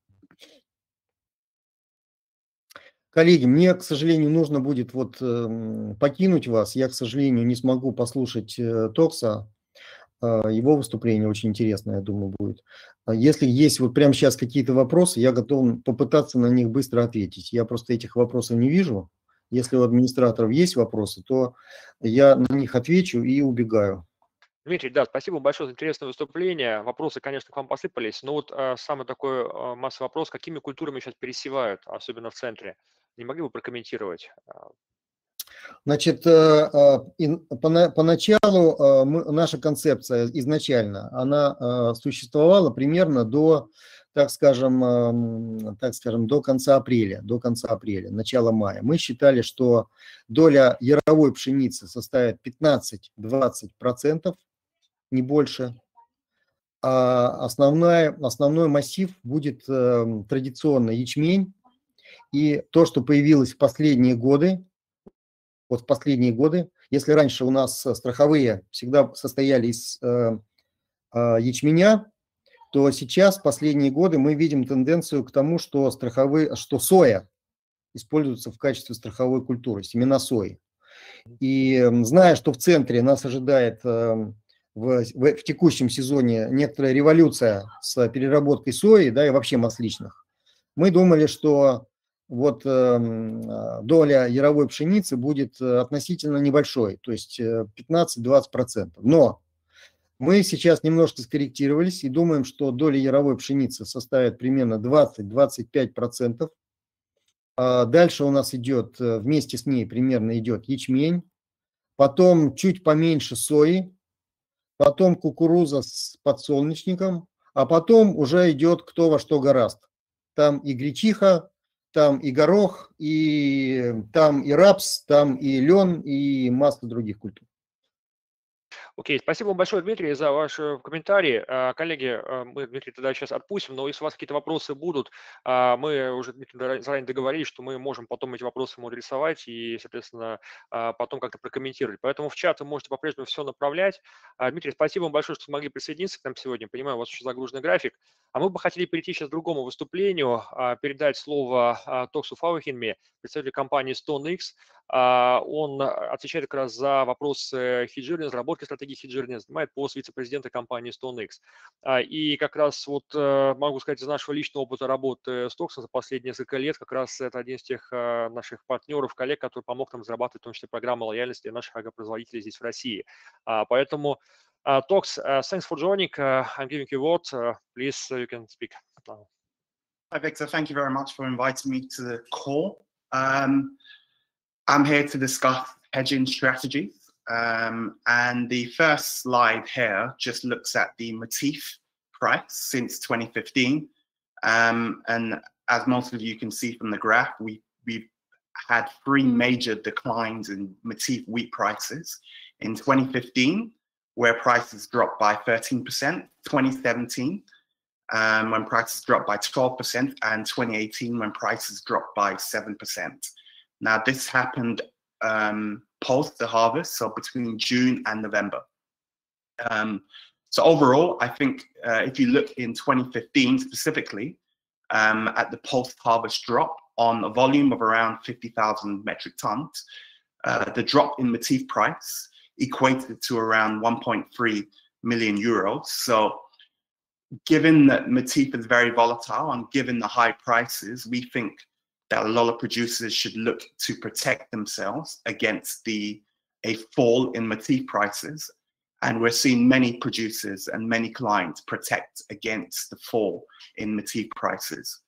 Коллеги, мне, к сожалению, нужно будет вот покинуть вас. Я, к сожалению, не смогу послушать Токса. Его выступление очень интересное, я думаю, будет. Если есть вот прямо сейчас какие-то вопросы, я готов попытаться на них быстро ответить. Я просто этих вопросов не вижу. Если у администраторов есть вопросы, то я на них отвечу и убегаю. Дмитрий, да, спасибо большое за интересное выступление. Вопросы, конечно, к вам посыпались. Но вот а, самый такой а, массовый вопрос, какими культурами сейчас пересевают, особенно в центре? Не могли бы прокомментировать? Значит, поначалу наша концепция изначально, она существовала примерно до, так скажем, так скажем, до конца апреля, до конца апреля, начала мая. Мы считали, что доля яровой пшеницы составит пятнадцать-двадцать процентов, не больше. А основной, основной массив будет традиционно ячмень. И то, что появилось в последние годы, вот в последние годы, если раньше у нас страховые всегда состояли из э, э, ячменя, то сейчас, в последние годы, мы видим тенденцию к тому, что, страховые, что соя используется в качестве страховой культуры, семена сои. И э, зная, что в центре нас ожидает э, в, в, в текущем сезоне некоторая революция с переработкой сои, да, и вообще масличных, мы думали, что вот э, доля яровой пшеницы будет относительно небольшой, то есть пятнадцать-двадцать процентов. Но мы сейчас немножко скорректировались и думаем, что доля яровой пшеницы составит примерно двадцать-двадцать пять процентов. А дальше у нас идет, вместе с ней примерно идет ячмень, потом чуть поменьше сои, потом кукуруза с подсолнечником, а потом уже идет кто во что гораст. Там и гречиха, там и горох, и там и рапс, там и лен, и масса других культур. Окей, спасибо вам большое, Дмитрий, за ваши комментарии. А, Коллеги, а, мы, Дмитрий, тогда сейчас отпустим, но если у вас какие-то вопросы будут, а, мы уже, Дмитрий, заранее договорились, что мы можем потом эти вопросы ему адресовать и, соответственно, а, потом как-то прокомментировать. Поэтому в чат вы можете по-прежнему все направлять. А, Дмитрий, спасибо вам большое, что смогли присоединиться к нам сегодня. Понимаю, у вас очень загруженный график. А мы бы хотели перейти сейчас к другому выступлению, а, передать слово а, Токсу Фаухинме, представителю компании StoneX. А, Он отвечает как раз за вопросы хеджирования, разработки стратегии хеджирования, занимает пост вице-президента компании StoneX. А, И как раз вот э, могу сказать из нашего личного опыта работы с Токсом за последние несколько лет, как раз это один из тех э, наших партнеров, коллег, который помог нам зарабатывать в том числе программы лояльности для наших агропроизводителей здесь в России. А, Поэтому Uh, Tox, uh, thanks for joining. Uh, I'm giving you a word. Uh, please, uh, you can speak now. Hi, Victor. Thank you very much for inviting me to the call. Um, I'm here to discuss hedging strategies. Um, and the first slide here just looks at the Matif price since twenty fifteen. Um, and as most of you can see from the graph, we, we've had three major declines in Matif wheat prices. In twenty fifteen, where prices dropped by thirteen percent, twenty seventeen, um, when prices dropped by twelve percent, and twenty eighteen, when prices dropped by seven percent. Now, this happened um, post the harvest, so between June and November. Um, so overall, I think uh, if you look in twenty fifteen specifically, um, at the post-harvest drop on a volume of around fifty thousand metric tons, uh, the drop in Matif price equated to around one point three million euros. So given that Matif is very volatile and given the high prices, we think that a lot of producers should look to protect themselves against the a fall in Matif prices. And we're seeing many producers and many clients protect against the fall in Matif prices.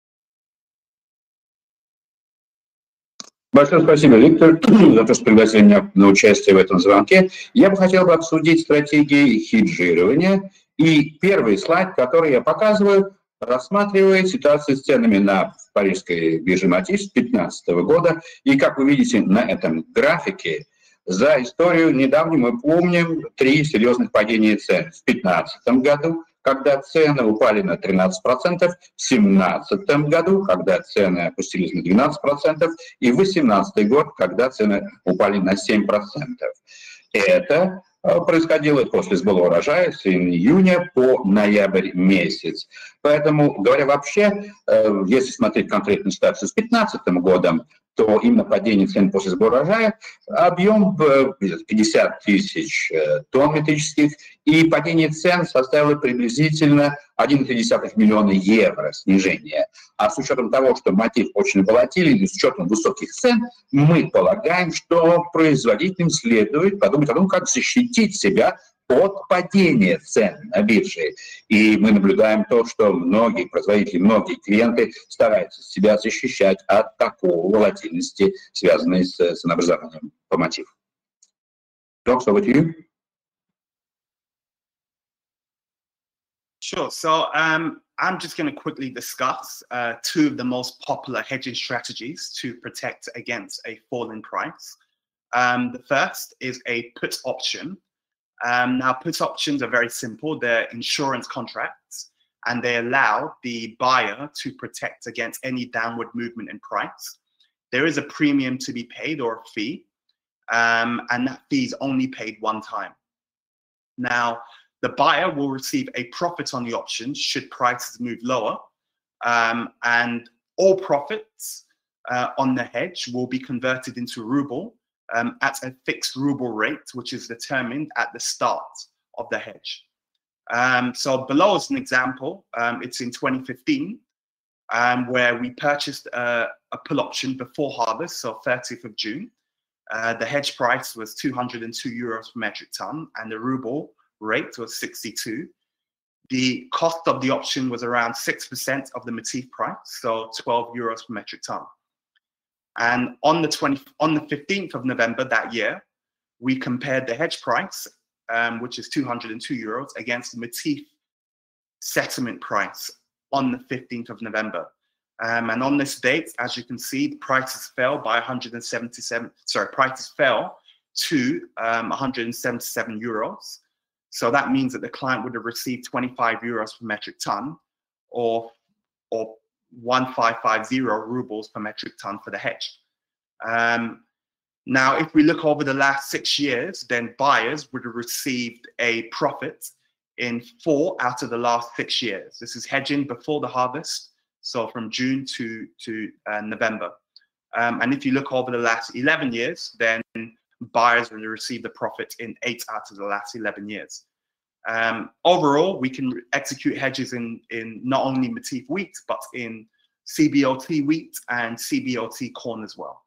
Большое спасибо, Виктор, за то, что пригласили меня на участие в этом звонке. Я бы хотел бы обсудить стратегии хеджирования. И первый слайд, который я показываю, рассматривает ситуацию с ценами на парижской бирже Матиф с две тысячи пятнадцатого года. И, как вы видите на этом графике, за историю недавнюю мы помним три серьезных падения цен. В две тысячи пятнадцатом году, когда цены упали на тринадцать процентов, в две тысячи семнадцатом году, когда цены опустились на двенадцать процентов, и в две тысячи восемнадцатый год, когда цены упали на семь процентов. Это происходило после сбора урожая с июня по ноябрь месяц. Поэтому, говоря вообще, если смотреть конкретную ситуацию с две тысячи пятнадцатым годом, то именно падение цен после сбора урожая, объем пятьдесят тысяч тонн метрических, и падение цен составило приблизительно один целых три десятых миллиона евро снижение. А с учетом того, что Матиф очень волатилен, и с учетом высоких цен, мы полагаем, что производителям следует подумать о том, как защитить себя от падения цен на бирже. И мы наблюдаем то, что многие производители, многие клиенты стараются себя защищать от такой волатильности, связанной с ценообразованием по Матифу. Docs, over to you. Sure. So um, I'm just going to quickly discuss uh, two of the most popular hedging strategies to protect against a fall in price. Um, the first is a put option. Um, now, put options are very simple. They're insurance contracts, and they allow the buyer to protect against any downward movement in price. There is a premium to be paid or a fee, um, and that fee is only paid one time. Now, the buyer will receive a profit on the option should prices move lower, um, and all profits uh, on the hedge will be converted into ruble um, at a fixed ruble rate, which is determined at the start of the hedge. Um, so below is an example. Um, it's in twenty fifteen, um, where we purchased a, a pull option before harvest, so thirtieth of June. Uh, the hedge price was two hundred two euros per metric ton, and the ruble rate was sixty-two. The cost of the option was around six percent of the Matif price, so twelve euros per metric ton. And on the twentieth, on the fifteenth of November that year, we compared the hedge price um, which is two hundred two euros, against the Matif settlement price on the fifteenth of November. Um, and on this date, as you can see, the prices fell by one hundred seventy-seven, sorry, prices fell to um, one hundred seventy-seven euros. So that means that the client would have received twenty-five euros per metric ton, or, or one thousand five hundred fifty rubles per metric ton for the hedge. Um, now, if we look over the last six years, then buyers would have received a profit in four out of the last six years. This is hedging before the harvest, so from June to, to uh, November. Um, and if you look over the last eleven years, then buyers will receive the profit in eight out of the last eleven years. Um, overall, we can execute hedges in, in not only Matif wheat, but in C B O T wheat and C B O T corn as well.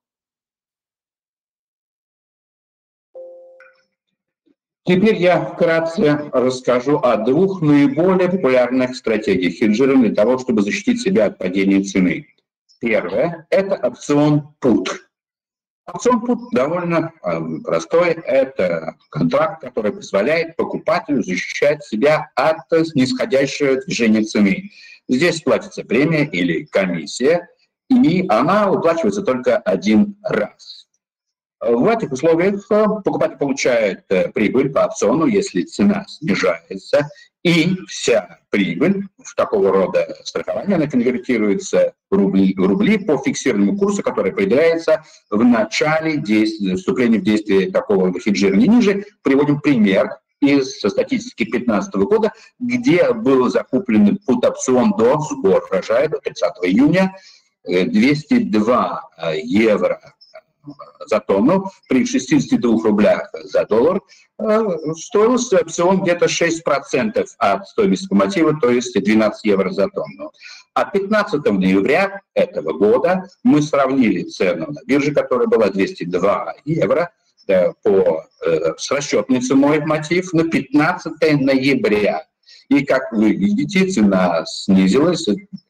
Теперь я вкратце расскажу о двух наиболее популярных стратегиях хеджирования для того, чтобы защитить себя от падения цены. Первое – это опцион put. Опцион put довольно простой. Это контракт, который позволяет покупателю защищать себя от нисходящего движения цены. Здесь платится премия или комиссия, и она уплачивается только один раз. В этих условиях покупатель получает прибыль по опциону, если цена снижается, и вся прибыль в такого рода страхования, она конвертируется в рубли, в рубли по фиксированному курсу, который определяется в начале действия, вступления в действие такого рода хеджирования. Ниже приводим пример из статистики две тысячи пятнадцатого года, где был закуплен пут-опцион до сбора урожая до тридцатого июня двести два евро за тонну, при шестидесяти двух рублях за доллар, стоил опцион где-то шесть процентов от стоимости по мотиву, то есть двенадцать евро за тонну. А пятнадцатого ноября этого года мы сравнили цену на бирже, которая была двести два евро, да, по, э, с расчетной ценой мотив на пятнадцатое ноября. И, как вы видите, цена снизилась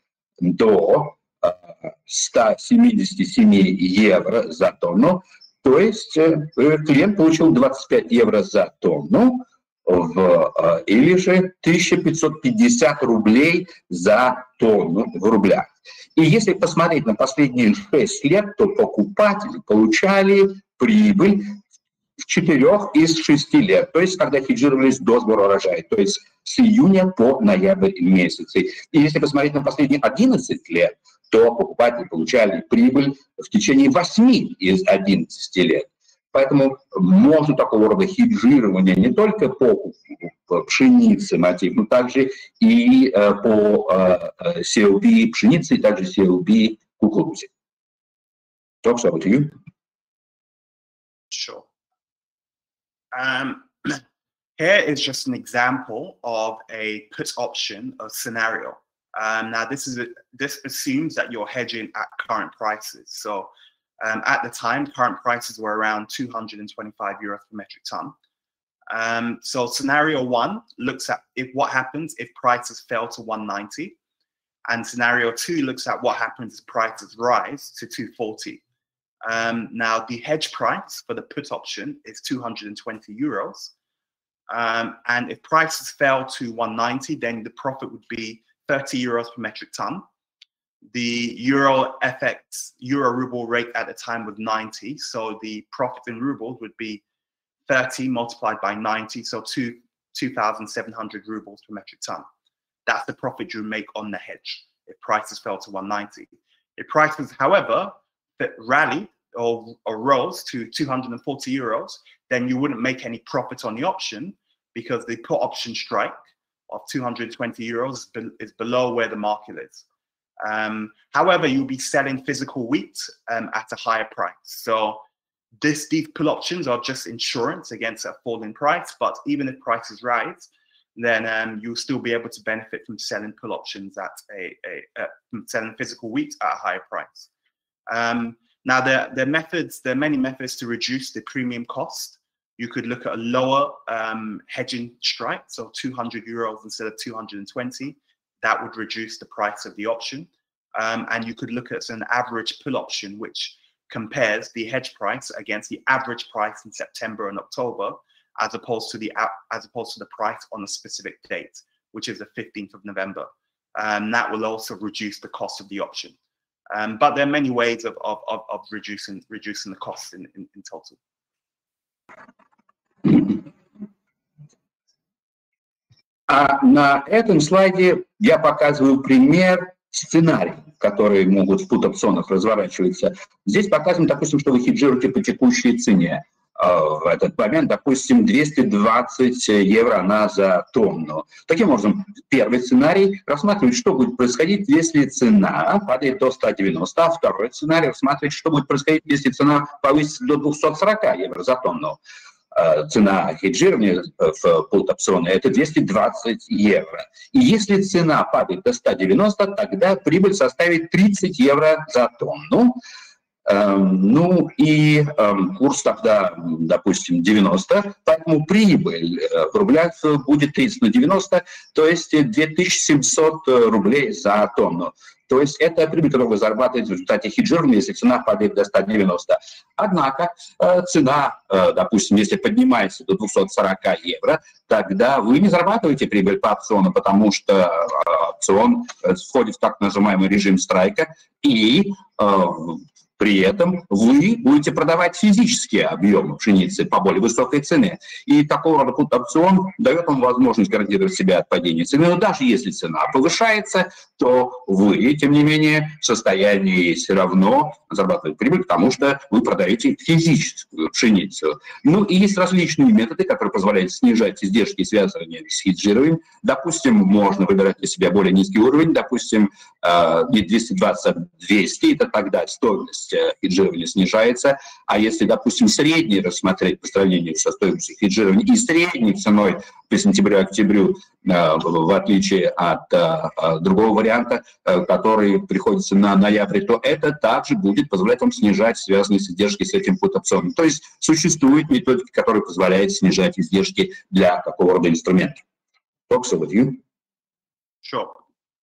до ста семидесяти семи евро за тонну, то есть клиент получил двадцать пять евро за тонну в, или же тысяча пятьсот пятьдесят рублей за тонну в рублях. И если посмотреть на последние шесть лет, то покупатели получали прибыль в четырех из шести лет, то есть когда хеджировались до сбора урожая, то есть с июня по ноябрь месяцы. И если посмотреть на последние одиннадцать лет, то покупатели получали прибыль в течение восьми из одиннадцати лет. Поэтому можно такого рода хеджирование не только по, по пшенице мотив, но также и э, по э, си эл би пшенице, и также си эл би кукурузе. Talks over to you. Sure. Um, here is just an example of a put option of scenario. Um, now, this is a, this assumes that you're hedging at current prices. So, um, at the time, current prices were around two hundred twenty-five euros per metric ton. Um, so, scenario one looks at if what happens if prices fell to one ninety, and scenario two looks at what happens if prices rise to two forty. Um, now, the hedge price for the put option is two hundred twenty euros, um, and if prices fell to one ninety, then the profit would be thirty euros per metric ton. The Euro F X, Euro ruble rate at the time was ninety. So the profit in rubles would be thirty multiplied by ninety. So two, two thousand seven hundred rubles per metric ton. That's the profit you make on the hedge if prices fell to one ninety. If prices, however, that rallied or, or rose to two hundred forty euros, then you wouldn't make any profit on the option because the put option strike of two hundred twenty euros is below where the market is. Um, however, you'll be selling physical wheat um, at a higher price. So this, these put options are just insurance against a falling price, but even if prices rise, then um, you'll still be able to benefit from selling put options at a, a, a from selling physical wheat at a higher price. Um, now, there, there are methods, there are many methods to reduce the premium cost. You could look at a lower um, hedging strike, so two hundred euros instead of two hundred twenty. That would reduce the price of the option. Um, and you could look at an average pull option, which compares the hedge price against the average price in September and October. as opposed to the as opposed to the price on a specific date, which is the fifteenth of November. Um, that will also reduce the cost of the option. Um, but there are many ways of of, of, of reducing reducing the cost in, in, in total. А на этом слайде я показываю пример сценарий, которые могут в пут-опционах разворачиваться. Здесь показываем, допустим, что вы хеджируете по текущей цене. В этот момент, допустим, двести двадцать евро на за тонну. Таким образом, первый сценарий рассматривает, что будет происходить, если цена падает до ста девяноста, а второй сценарий рассматривает, что будет происходить, если цена повысится до двухсот сорока евро за тонну. Цена хеджирования в пут-опционе – это двести двадцать евро. И если цена падает до ста девяноста, тогда прибыль составит тридцать евро за тонну. Ну и курс тогда, допустим, девяносто, поэтому прибыль в рублях будет тридцать на девяносто, то есть две тысячи семьсот рублей за тонну. То есть это прибыль, которую вы зарабатываете в результате хеджирования, если цена падает до ста девяноста. Однако цена, допустим, если поднимается до двухсот сорока евро, тогда вы не зарабатываете прибыль по опциону, потому что опцион входит в так называемый режим страйка, и при этом вы будете продавать физические объемы пшеницы по более высокой цене. И такого рода пут-опцион дает вам возможность гарантировать себя от падения цены. Но даже если цена повышается, то вы, тем не менее, в состоянии все равно зарабатывать прибыль, потому что вы продаете физическую пшеницу. Ну и есть различные методы, которые позволяют снижать издержки, связанные с хеджированием. Допустим, можно выбирать для себя более низкий уровень, допустим, двести двадцать двести, это тогда стоимость хеджирования снижается, а если, допустим, средний рассмотреть по сравнению со стоимостью хеджирования и средней ценой по сентябрю-октябрю, в отличие от другого варианта, который приходится на ноябрь, то это также будет позволять вам снижать связанные с издержки с этим пут-опционом. То есть существует методика, которая позволяет снижать издержки для такого рода инструментов. Talks with you. Sure.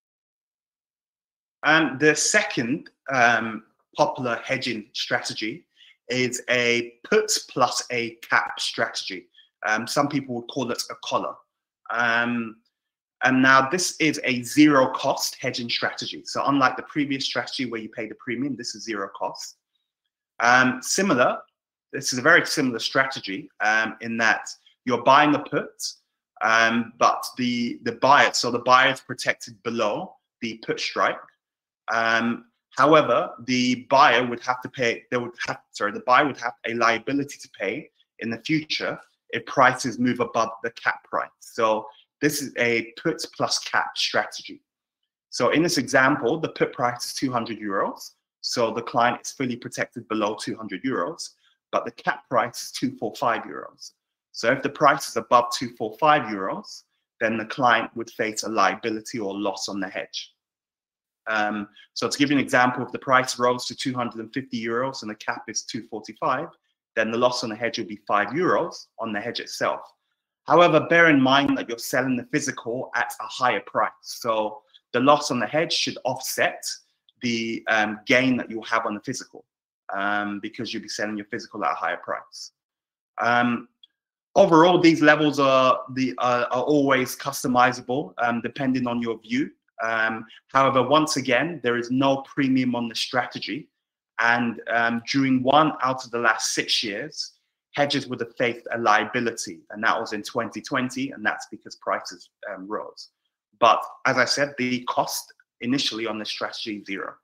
And the second um, popular hedging strategy is a put plus a cap strategy. Um, some people would call it a collar. Um, and now this is a zero cost hedging strategy. So unlike the previous strategy where you pay the premium, this is zero cost. Um, similar, this is a very similar strategy um, in that you're buying a put, um, but the, the buyer, so the buyer is protected below the put strike. Um, However, the buyer would have to pay, they would have, sorry, the buyer would have a liability to pay in the future if prices move above the cap price. So this is a put plus cap strategy. So in this example, the put price is two hundred euros. So the client is fully protected below two hundred euros, but the cap price is two hundred forty-five euros. So if the price is above two hundred forty-five euros, then the client would face a liability or loss on the hedge. Um, so to give you an example, if the price rose to two hundred fifty euros and the cap is two hundred forty-five, then the loss on the hedge will be five euros on the hedge itself. However, bear in mind that you're selling the physical at a higher price. So the loss on the hedge should offset the um, gain that you'll have on the physical um, because you'll be selling your physical at a higher price. Um, overall, these levels are, the, uh, are always customizable um, depending on your view. Um, however, once again, there is no premium on the strategy. And um, during one out of the last six years, hedges would have faced a liability, and that was in twenty twenty, and that's because prices um, rose. But as I said, the cost initially on the strategy is zero.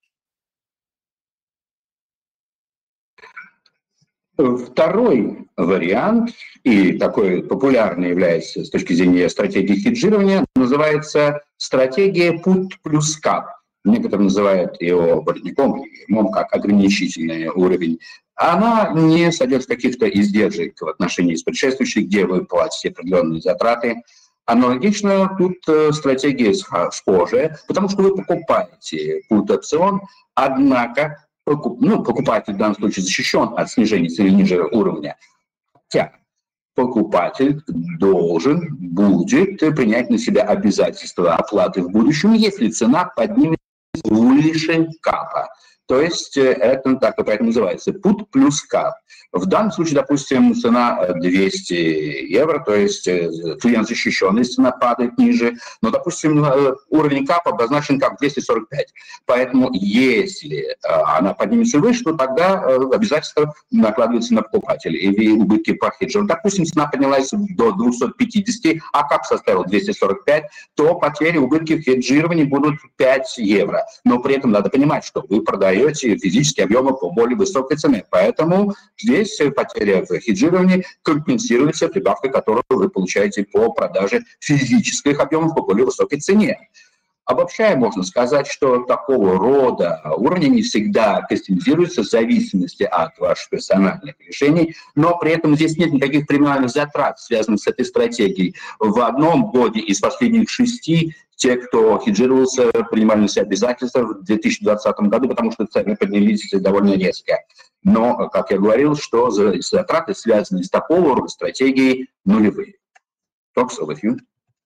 Второй вариант, и такой популярный является с точки зрения стратегии хеджирования, называется стратегия put плюс cap. Некоторые называют его воротником, как ограничительный уровень. Она не содержит каких-то издержек в отношении с предшествующей, где вы платите определенные затраты. Аналогично тут стратегия схожая, потому что вы покупаете put-опцион, однако ну, покупатель в данном случае защищен от снижения цены ниже уровня. Хотя покупатель должен будет принять на себя обязательства оплаты в будущем, если цена поднимется выше капа. То есть это так и поэтому называется put плюс cap. В данном случае, допустим, цена двести евро, то есть клиент защищен, если цена падает ниже, но, допустим, уровень кап обозначен как двести сорок пять. Поэтому если она поднимется выше, то тогда обязательства накладываются на покупателя или убытки по хеджеру. Допустим, цена поднялась до двухсот пятидесяти, а кап составил двести сорок пять, то потери, убытки в хеджировании будут пять евро. Но при этом надо понимать, что вы продаете физические объемы по более высокой цене. Поэтому здесь потеря в хеджировании компенсируется прибавкой, которую вы получаете по продаже физических объемов по более высокой цене. Обобщая, можно сказать, что такого рода уровни не всегда кастомизируются в зависимости от ваших персональных решений, но при этом здесь нет никаких премиальных затрат, связанных с этой стратегией. В одном годе из последних шести те, кто хеджировался, принимали на себя обязательства в две тысячи двадцатом году, потому что цены поднялись довольно резко. Но, как я говорил, что затраты, связанные с такого рода стратегией, нулевые. Talks with you.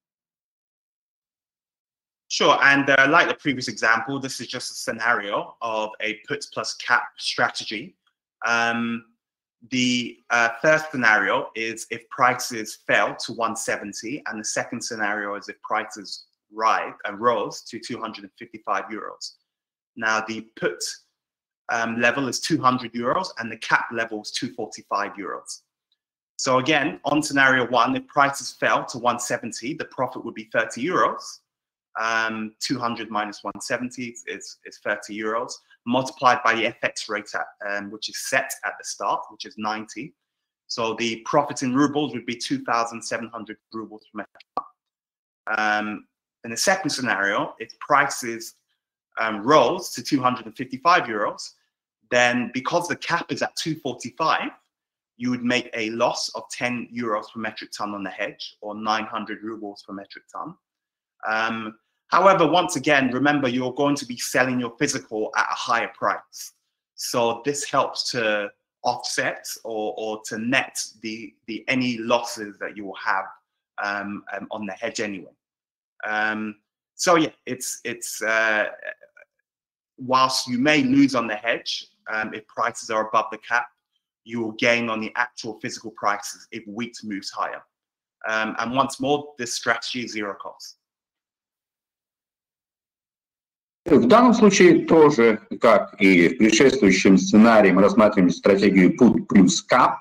Sure, and uh, like the previous example, this is just a scenario of a puts plus cap strategy. Um, the uh, first scenario is if prices fell to one seventy, and the second scenario is if prices rise and rose to two hundred fifty-five euros. Now the put um, level is two hundred euros, and the cap level is two hundred forty-five euros. So again, on scenario one, if prices fell to one seventy, the profit would be thirty euros. Um, two hundred minus one seventy is, is thirty euros, multiplied by the F X rate, at, um, which is set at the start, which is ninety. So the profit in rubles would be two thousand seven hundred rubles per metric ton. Um, in the second scenario, if prices um, rose to two hundred fifty-five euros, then because the cap is at two forty-five, you would make a loss of ten euros per metric ton on the hedge, or nine hundred rubles per metric ton. Um, however, once again, remember, you're going to be selling your physical at a higher price. So this helps to offset or, or to net the, the any losses that you will have um, um, on the hedge anyway. Um, so yeah, it's, it's uh, whilst you may lose on the hedge, um, if prices are above the cap, you will gain on the actual physical prices if wheat moves higher. Um, and once more, this strategy is zero cost. В данном случае тоже, как и в предшествующем сценарии, мы рассматриваем стратегию put плюс cap.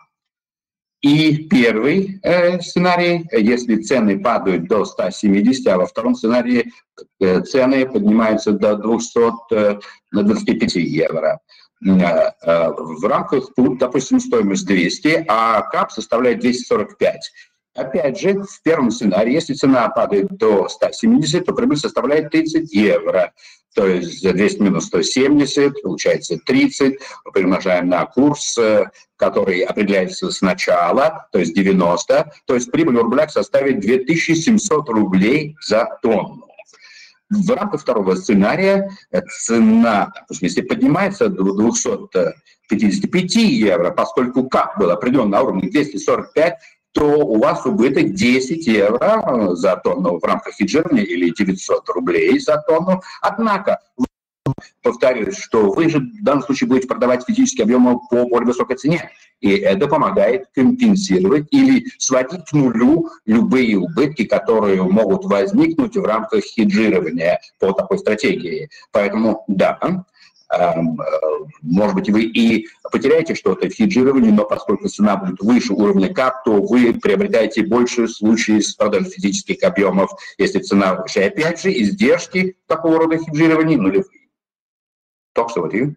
И первый э, сценарий, если цены падают до ста семидесяти, а во втором сценарии э, цены поднимаются до двухсот двадцати пяти евро. Э, э, в рамках put, допустим, стоимость двести, а cap составляет двести сорок пять. Опять же, в первом сценарии, если цена падает до ста семидесяти, то прибыль составляет тридцать евро. То есть двести минус сто семьдесят, получается тридцать, примножаем на курс, который определяется сначала, то есть девяносто, то есть прибыль в рублях составит две тысячи семьсот рублей за тонну. В рамках второго сценария цена, допустим, если поднимается до двухсот пятидесяти пяти евро, поскольку кап был определен на уровне двести сорок пять, то у вас убыток десять евро за тонну в рамках хеджирования или девятьсот рублей за тонну. Однако, повторюсь, что вы же в данном случае будете продавать физические объемы по более высокой цене. И это помогает компенсировать или сводить к нулю любые убытки, которые могут возникнуть в рамках хеджирования по такой стратегии. Поэтому, да, может быть, вы и потеряете что-то в хеджировании, но поскольку цена будет выше уровня кап, то вы приобретаете больше случаев с продажей физических объемов, если цена выше. И опять же, издержки такого рода хеджирования нулевые. Talks with you.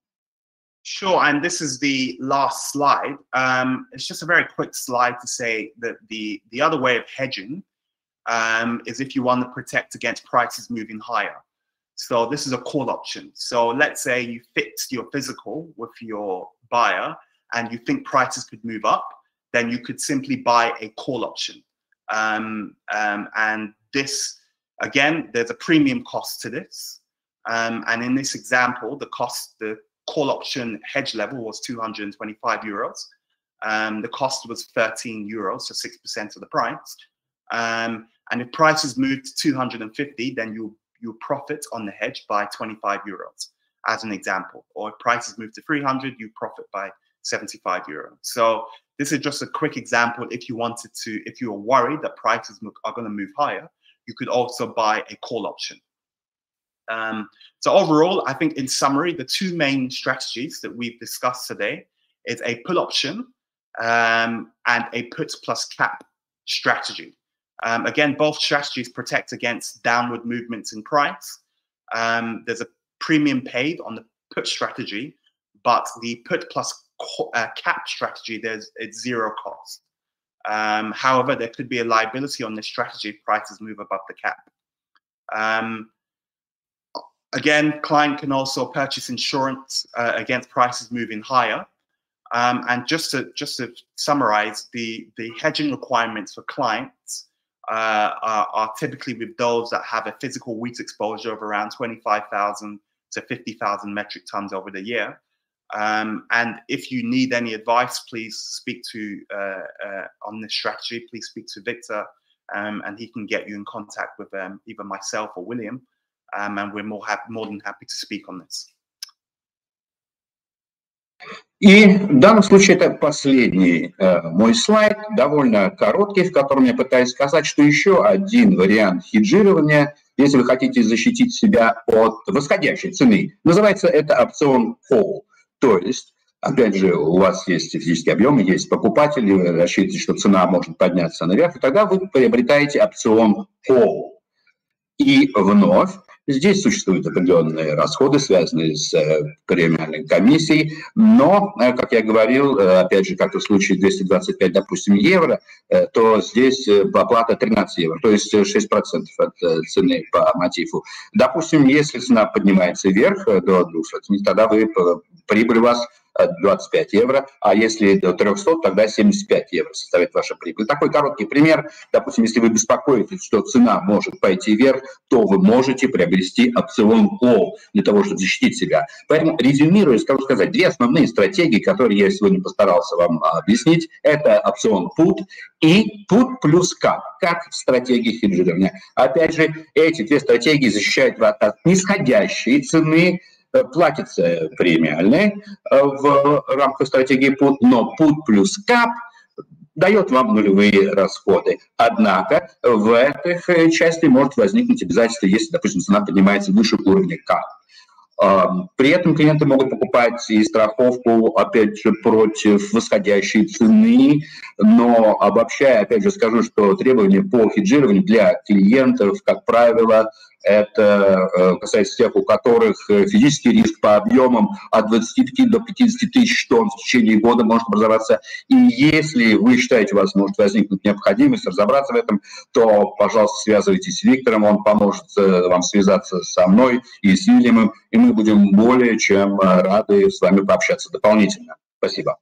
Sure, and this is the last slide. Um, it's just a very quick slide to say that the, the other way of hedging um, is if you want to protect against prices moving higher. So this is a call option. So let's say you fixed your physical with your buyer and you think prices could move up, then you could simply buy a call option. Um, um, and this, again, there's a premium cost to this. Um, and in this example, the cost, the call option hedge level was two hundred twenty-five euros. Um, the cost was thirteen euros, so six percent of the price. Um, and if prices moved to two hundred fifty, then you you profit on the hedge by twenty-five euros, as an example. Or if prices move to three hundred, you profit by seventy-five euro. So this is just a quick example. If you wanted to, if you are worried that prices are going to move higher, you could also buy a call option. Um, so overall, I think in summary, the two main strategies that we've discussed today is a put option um, and a put plus cap strategy. Um, again, both strategies protect against downward movements in price. Um, there's a premium paid on the put strategy, but the put plus uh, cap strategy, there's it's zero cost. Um, however, there could be a liability on this strategy if prices move above the cap. Um, again, client can also purchase insurance uh, against prices moving higher. Um, and just to just to summarize, the the hedging requirements for clients uh, are, are typically with those that have a physical wheat exposure of around twenty-five thousand to fifty thousand metric tons over the year. Um, and if you need any advice, please speak to uh, uh, on this strategy. Please speak to Victor, um, and he can get you in contact with um, either myself or William, um, and we're more happy, more than happy to speak on this. И в данном случае это последний э, мой слайд, довольно короткий, в котором я пытаюсь сказать, что еще один вариант хеджирования, если вы хотите защитить себя от восходящей цены, называется это опцион call. То есть, опять же, у вас есть физические объемы, есть покупатели, вы рассчитываете, что цена может подняться наверх, и тогда вы приобретаете опцион call. И вновь здесь существуют определенные расходы, связанные с э, премиальной комиссией, но, э, как я говорил, э, опять же, как и в случае двести двадцать пять, допустим, евро, э, то здесь э, оплата тринадцать евро, то есть шесть процентов от э, цены по мотиву. Допустим, если цена поднимается вверх э, до двухсот, тогда вы, прибыль у вас двадцать пять евро, а если до трехсот, тогда семьдесят пять евро составит ваша прибыль. Такой короткий пример. Допустим, если вы беспокоитесь, что цена может пойти вверх, то вы можете приобрести опцион call для того, чтобы защитить себя. Поэтому, резюмируя, скажу сказать, две основные стратегии, которые я сегодня постарался вам объяснить, это опцион put и put плюс cap, как стратегии хеджирования. Опять же, эти две стратегии защищают вас от нисходящей цены, платится премиальная в рамках стратегии put, но put плюс cap дает вам нулевые расходы. Однако в этой части может возникнуть обязательство, если, допустим, цена поднимается выше уровня cap. При этом клиенты могут покупать и страховку, опять же, против восходящей цены, но обобщая, опять же, скажу, что требования по хеджированию для клиентов, как правило, это касается тех, у которых физический риск по объемам от двадцати пяти до пятидесяти тысяч тонн в течение года может образоваться. И если вы считаете, у вас может возникнуть необходимость разобраться в этом, то, пожалуйста, связывайтесь с Виктором, он поможет вам связаться со мной и с Вильямом, и мы будем более чем рады с вами пообщаться дополнительно. Спасибо.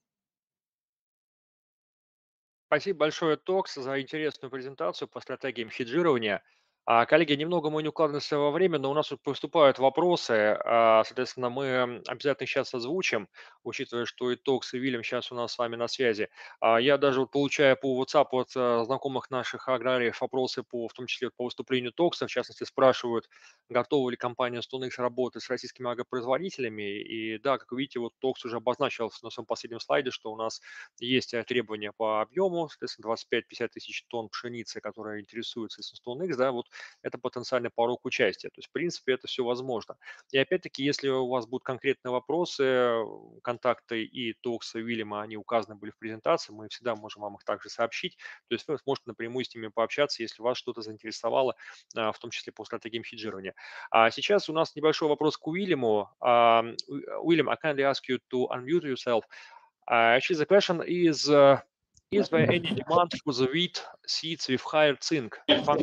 Спасибо большое, Токс, за интересную презентацию по стратегиям хеджирования. А, коллеги, немного мы не укладываемся во время, но у нас тут поступают вопросы. А, соответственно, мы обязательно их сейчас озвучим, учитывая, что и Токс, и Вильям сейчас у нас с вами на связи. А, я даже вот получаю по WhatsApp от а, знакомых наших аграриев вопросы, по, в том числе по выступлению Токса. В частности, спрашивают, готова ли компания StoneX работать с российскими агропроизводителями. И да, как вы видите, вот Токс уже обозначил на своем последнем слайде, что у нас есть требования по объему, соответственно, двадцать пять — пятьдесят тысяч тонн пшеницы, которые интересуются StoneX, да, вот это потенциальный порог участия. То есть, в принципе, это все возможно. И опять-таки, если у вас будут конкретные вопросы, контакты и Токса, и Вильяма, они указаны были в презентации, мы всегда можем вам их также сообщить. То есть вы сможете напрямую с ними пообщаться, если вас что-то заинтересовало, в том числе по стратегиям хеджирования. А сейчас у нас небольшой вопрос к Уильяму. Уильям, I kindly ask you to unmute yourself. Uh, actually, the question is, uh, is there any demand for the wheat seeds with higher zinc?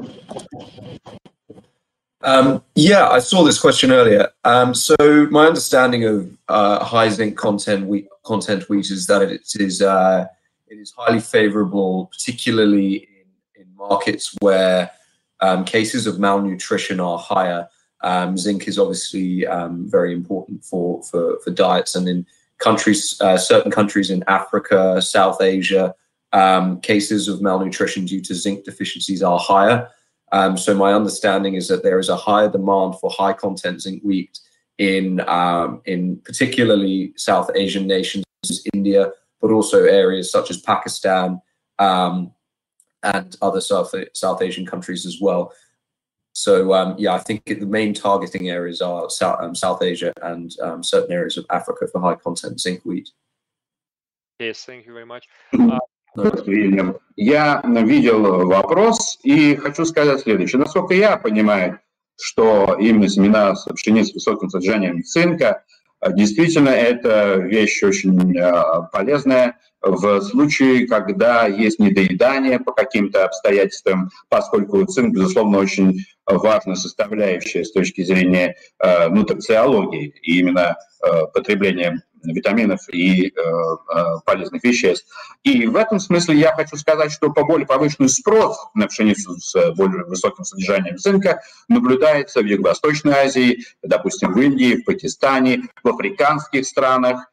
Um, yeah, I saw this question earlier. Um, so my understanding of uh, high zinc content wheat, content wheat is that it is uh, it is highly favorable, particularly in, in markets where um, cases of malnutrition are higher. Um, zinc is obviously um, very important for, for, for diets, and in countries, uh, certain countries in Africa, South Asia, um, cases of malnutrition due to zinc deficiencies are higher. Um, so my understanding is that there is a higher demand for high content zinc wheat in, um, in particularly South Asian nations. India, but also areas such as Pakistan um, and other South, South Asian countries as well. So um, yeah, I think the main targeting areas are South, um, South Asia and um, certain areas of Africa for high content zinc wheat. Yes, thank you very much. Вильям, я видел вопрос и хочу сказать следующее. Насколько я понимаю, что именно семена с пшеницы с высоким содержанием цинка, действительно, это вещь очень полезная в случае, когда есть недоедание по каким-то обстоятельствам, поскольку цинк, безусловно, очень важная составляющая с точки зрения нутрициологии, и именно потребления витаминов и полезных веществ. И в этом смысле я хочу сказать, что по более повышенный спрос на пшеницу с более высоким содержанием цинка наблюдается в Юго-Восточной Азии, допустим, в Индии, в Пакистане, в африканских странах.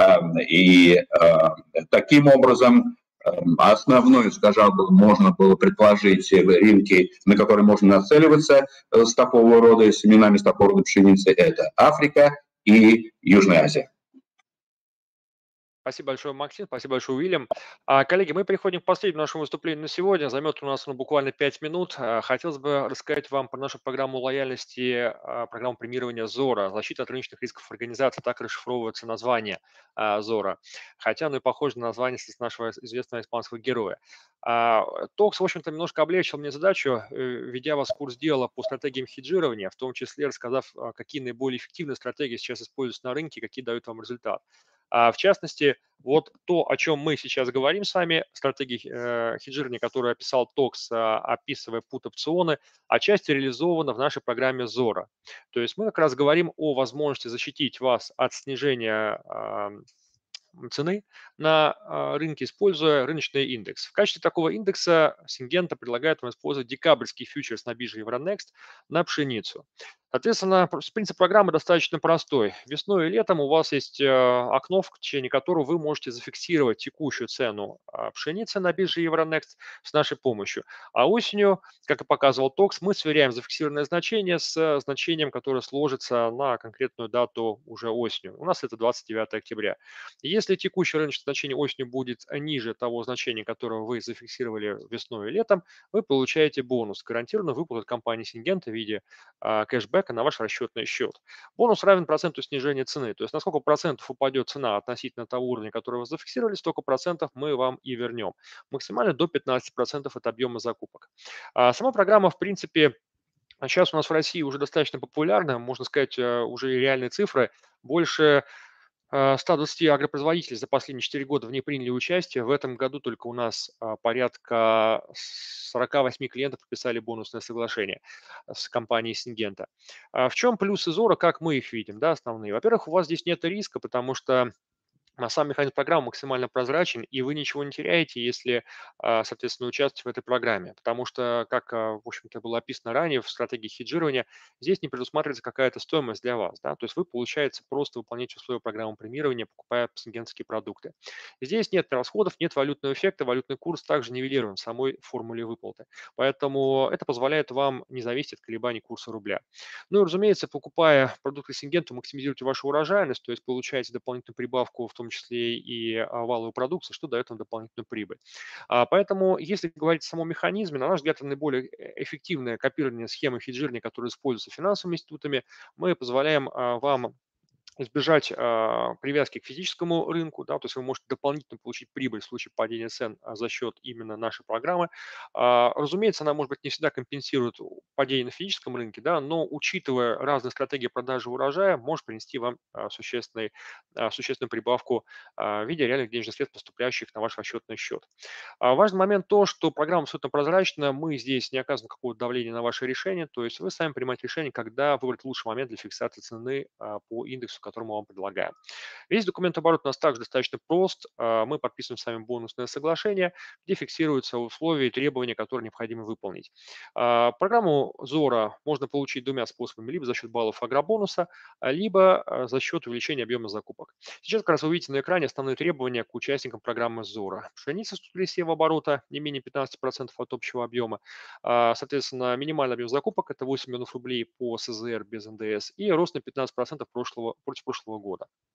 И таким образом основной, скажем, можно было предположить рынки, на которые можно нацеливаться с такого рода семенами, с такого рода пшеницы, это Африка и Южная Азия. Спасибо большое, Максим, спасибо большое, Уильям. А, коллеги, мы переходим к последнему нашему выступлению на сегодня. Займет у нас ну, буквально пять минут. А, хотелось бы рассказать вам про нашу программу лояльности, а, программу премирования Зора. Защита от рыночных рисков организации, так расшифровывается название а, Зора. Хотя оно и похоже на название с нашего известного испанского героя. А, Токс, в общем-то, немножко облегчил мне задачу, ведя вас в курс дела по стратегиям хеджирования, в том числе рассказав, какие наиболее эффективные стратегии сейчас используются на рынке, какие дают вам результат. В частности, вот то, о чем мы сейчас говорим с вами, стратегии э, хеджирования, которую описал Токс, э, описывая пут-опционы, отчасти реализована в нашей программе Зора. То есть мы как раз говорим о возможности защитить вас от снижения э, цены на э, рынке, используя рыночный индекс. В качестве такого индекса Syngenta предлагает вам использовать декабрьский фьючерс на бирже Euronext на пшеницу. Соответственно, принцип программы достаточно простой. Весной и летом у вас есть окно, в течение которого вы можете зафиксировать текущую цену пшеницы на бирже Euronext с нашей помощью. А осенью, как и показывал Токс, мы сверяем зафиксированное значение с значением, которое сложится на конкретную дату уже осенью. У нас это двадцать девятое октября. Если текущее рыночное значение осенью будет ниже того значения, которое вы зафиксировали весной и летом, вы получаете бонус, гарантированно выплату от компании Syngenta в виде кэшбэка на ваш расчетный счет. Бонус равен проценту снижения цены. То есть на сколько процентов упадет цена относительно того уровня, который вы зафиксировали, столько процентов мы вам и вернем. Максимально до пятнадцати процентов от объема закупок. А сама программа, в принципе, сейчас у нас в России уже достаточно популярна. Можно сказать, уже реальные цифры. Больше ста двадцати агропроизводителей за последние четыре года в ней приняли участие. В этом году только у нас порядка сорока восьми клиентов подписали бонусное соглашение с компанией Syngenta. В чем плюсы Зора, как мы их видим, да, основные? Во-первых, у вас здесь нет риска, потому что сам механизм программы максимально прозрачен, и вы ничего не теряете, если, соответственно, участвуете в этой программе. Потому что, как, в общем-то, было описано ранее в стратегии хеджирования, здесь не предусматривается какая-то стоимость для вас. Да? То есть вы, получается, просто выполняете условия программы премирования, покупая сингентские продукты. Здесь нет расходов, нет валютного эффекта, валютный курс также нивелирован в самой формуле выплаты. Поэтому это позволяет вам не зависеть от колебаний курса рубля. Ну и, разумеется, покупая продукты Syngenta, максимизируйте вашу урожайность, то есть получаете дополнительную прибавку, в том числе и валовую продукцию, что дает вам дополнительную прибыль. Поэтому, если говорить о самом механизме, на наш взгляд, это наиболее эффективное копирование схемы хеджирования, которая используется финансовыми институтами. Мы позволяем вам избежать а, привязки к физическому рынку, да, то есть вы можете дополнительно получить прибыль в случае падения цен а, за счет именно нашей программы. А, разумеется, она, может быть, не всегда компенсирует падение на физическом рынке, да, но учитывая разные стратегии продажи урожая, может принести вам а, существенный, а, существенную прибавку а, в виде реальных денежных средств, поступающих на ваш расчетный счет. А, важный момент то, что программа абсолютно прозрачна, мы здесь не оказываем какого-то давления на ваше решение, то есть вы сами принимаете решение, когда выбрать лучший момент для фиксации цены а, по индексу, который мы вам предлагаем. Весь документооборот у нас также достаточно прост. Мы подписываем с вами бонусное соглашение, где фиксируются условия и требования, которые необходимо выполнить. Программу Зора можно получить двумя способами: либо за счет баллов агробонуса, либо за счет увеличения объема закупок. Сейчас как раз вы видите на экране основные требования к участникам программы Зора. Пшеница сева оборота не менее пятнадцати процентов от общего объема. Соответственно, минимальный объем закупок – это восемь миллионов рублей по СЗР без эн дэ эс и рост на пятнадцать процентов прошлого, против прошлого года.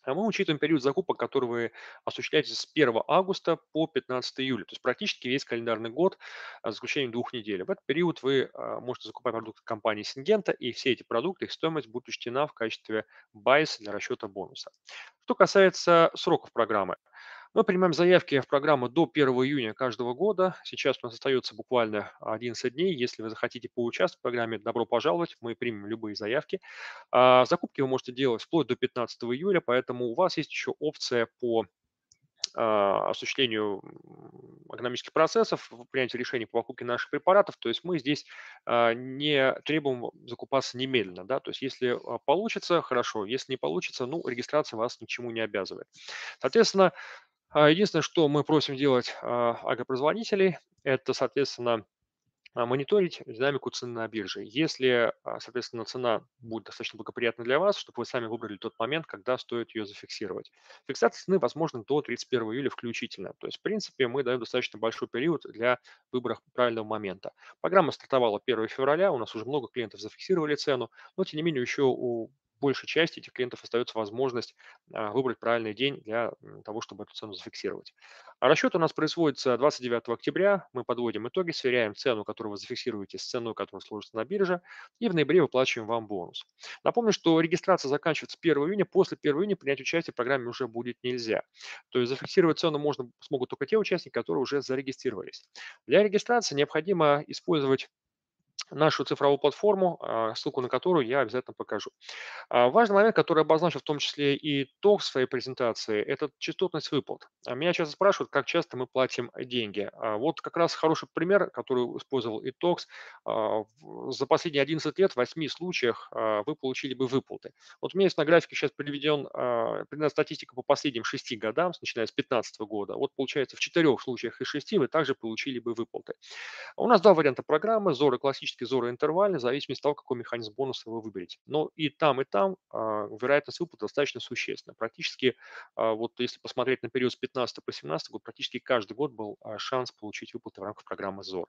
Мы учитываем период закупок, который вы осуществляете с первого августа по пятнадцатое июля, то есть практически весь календарный год, за исключением двух недель. В этот период вы можете закупать продукты компании Syngenta, и все эти продукты, их стоимость будет учтена в качестве байс для расчета бонуса. Что касается сроков программы. Мы принимаем заявки в программу до первого июня каждого года. Сейчас у нас остается буквально одиннадцать дней. Если вы захотите поучаствовать в программе, добро пожаловать. Мы примем любые заявки. А закупки вы можете делать вплоть до пятнадцатого июля, поэтому у вас есть еще опция по а, осуществлению экономических процессов, принятию решений по покупке наших препаратов. То есть мы здесь а, не требуем закупаться немедленно. Да? То есть если а, получится, хорошо. Если не получится, ну, регистрация вас ни к чему не обязывает. Соответственно, а, единственное, что мы просим делать а, агропроизводителей, это, соответственно, а, мониторить динамику цен на бирже. Если, а, соответственно, цена будет достаточно благоприятна для вас, чтобы вы сами выбрали тот момент, когда стоит ее зафиксировать. Фиксация цены возможна до тридцать первого июля включительно. То есть, в принципе, мы даем достаточно большой период для выбора правильного момента. Программа стартовала первого февраля, у нас уже много клиентов зафиксировали цену, но, тем не менее, еще у большей части этих клиентов остается возможность а, выбрать правильный день для м, того, чтобы эту цену зафиксировать. А расчет у нас производится двадцать девятого октября. Мы подводим итоги, сверяем цену, которую вы зафиксируете, с ценой, которая сложится на бирже, и в ноябре выплачиваем вам бонус. Напомню, что регистрация заканчивается первого июня. После первого июня принять участие в программе уже будет нельзя. То есть зафиксировать цену можно, смогут только те участники, которые уже зарегистрировались. Для регистрации необходимо использовать нашу цифровую платформу, а, ссылку на которую я обязательно покажу. А, Важный момент, который обозначил в том числе и итог своей презентации, это частотность выплат. А Меня часто спрашивают, как часто мы платим деньги. А Вот как раз хороший пример, который использовал итокс. А, в- За последние одиннадцать лет в восьми случаях а, вы получили бы выплаты. Вот у меня есть на графике сейчас приведен, а, приведена статистика по последним шести годам, начиная с две тысячи пятнадцатого года. Вот получается, в четырех случаях из шести вы также получили бы выплаты. У нас два варианта программы: Зора классический, Зора интервальный, в зависимости от того, какой механизм бонуса вы выберете. Но и там, и там а, вероятность выплат достаточно существенна. Практически, а, вот если посмотреть на период с пятнадцатого по семнадцатый год, практически каждый год был а, шанс получить выплаты в рамках программы Зора.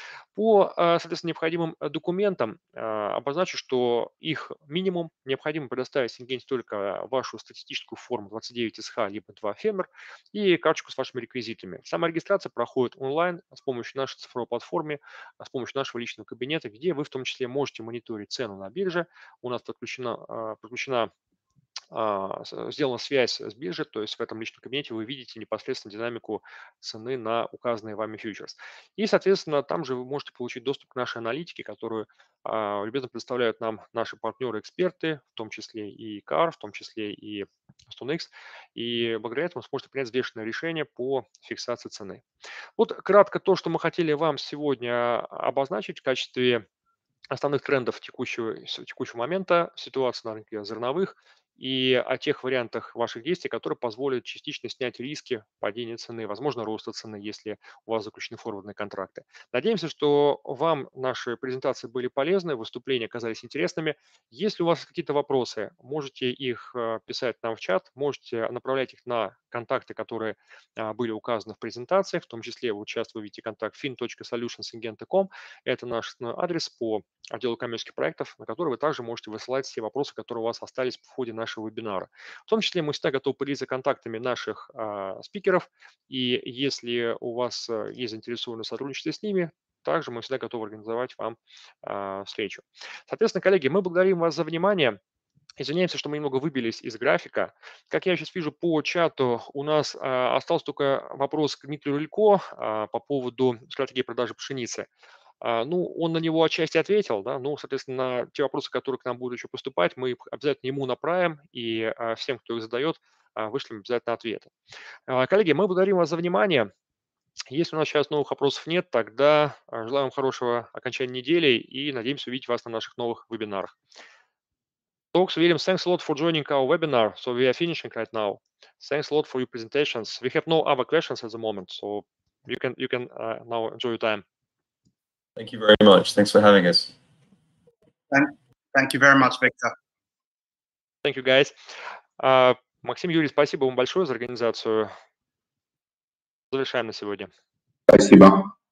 По, а, соответственно, необходимым э, документам а, обозначу, что их минимум. Необходимо предоставить Syngenta только вашу статистическую форму двадцать девять эс эйч либо два фемер и карточку с вашими реквизитами. Сама регистрация проходит онлайн с помощью нашей цифровой платформы, а, с помощью нашего личного кабинета, где вы в том числе можете мониторить цену на бирже. У нас подключена, а, подключена а, с- сделана связь с биржей, то есть в этом личном кабинете вы видите непосредственно динамику цены на указанные вами фьючерс. И, соответственно, там же вы можете получить доступ к нашей аналитике, которую а, любезно предоставляют нам наши партнеры-эксперты, в том числе и кар, в том числе и StoneX. И благодаря этому вы сможете принять взвешенное решение по фиксации цены. Вот кратко то, что мы хотели вам сегодня обозначить в качестве основных трендов текущего, с- текущего момента, ситуации на рынке зерновых и о тех вариантах ваших действий, которые позволят частично снять риски падения цены, возможно, роста цены, если у вас заключены форвардные контракты. Надеемся, что вам наши презентации были полезны, выступления оказались интересными. Если у вас есть какие-то вопросы, можете их э, писать нам в чат, можете направлять их на контакты, которые а, были указаны в презентации, в том числе вот сейчас вы видите контакт fin точка solutions syngenta точка com. Это наш основной адрес по отделу коммерческих проектов, на который вы также можете высылать все вопросы, которые у вас остались в ходе нашего вебинара. В том числе мы всегда готовы поделиться контактами наших а, спикеров, и если у вас а, есть заинтересованность в сотрудничестве с ними, также мы всегда готовы организовать вам а, встречу. Соответственно, коллеги, мы благодарим вас за внимание. Извиняемся, что мы немного выбились из графика. Как я сейчас вижу по чату, у нас а, остался только вопрос к Дмитрию Рылько а, по поводу стратегии продажи пшеницы. А, Ну, он на него отчасти ответил, да, ну, соответственно, на те вопросы, которые к нам будут еще поступать, мы их обязательно ему направим, и а, всем, кто их задает, а, вышлем обязательно ответы. А, Коллеги, мы благодарим вас за внимание. Если у нас сейчас новых вопросов нет, тогда а, желаем вам хорошего окончания недели и надеемся увидеть вас на наших новых вебинарах. Folks, William, thanks a lot for joining our webinar. So we are finishing right now. Thanks a lot for your presentations. We have no other questions at the moment, so you can you can uh, now enjoy your time. Thank you very much. Thanks for having us. Thank, thank you very much, Victor. Thank you, guys. А, Максим, Юрий, спасибо вам большое за организацию. Завершаем на сегодня. Спасибо.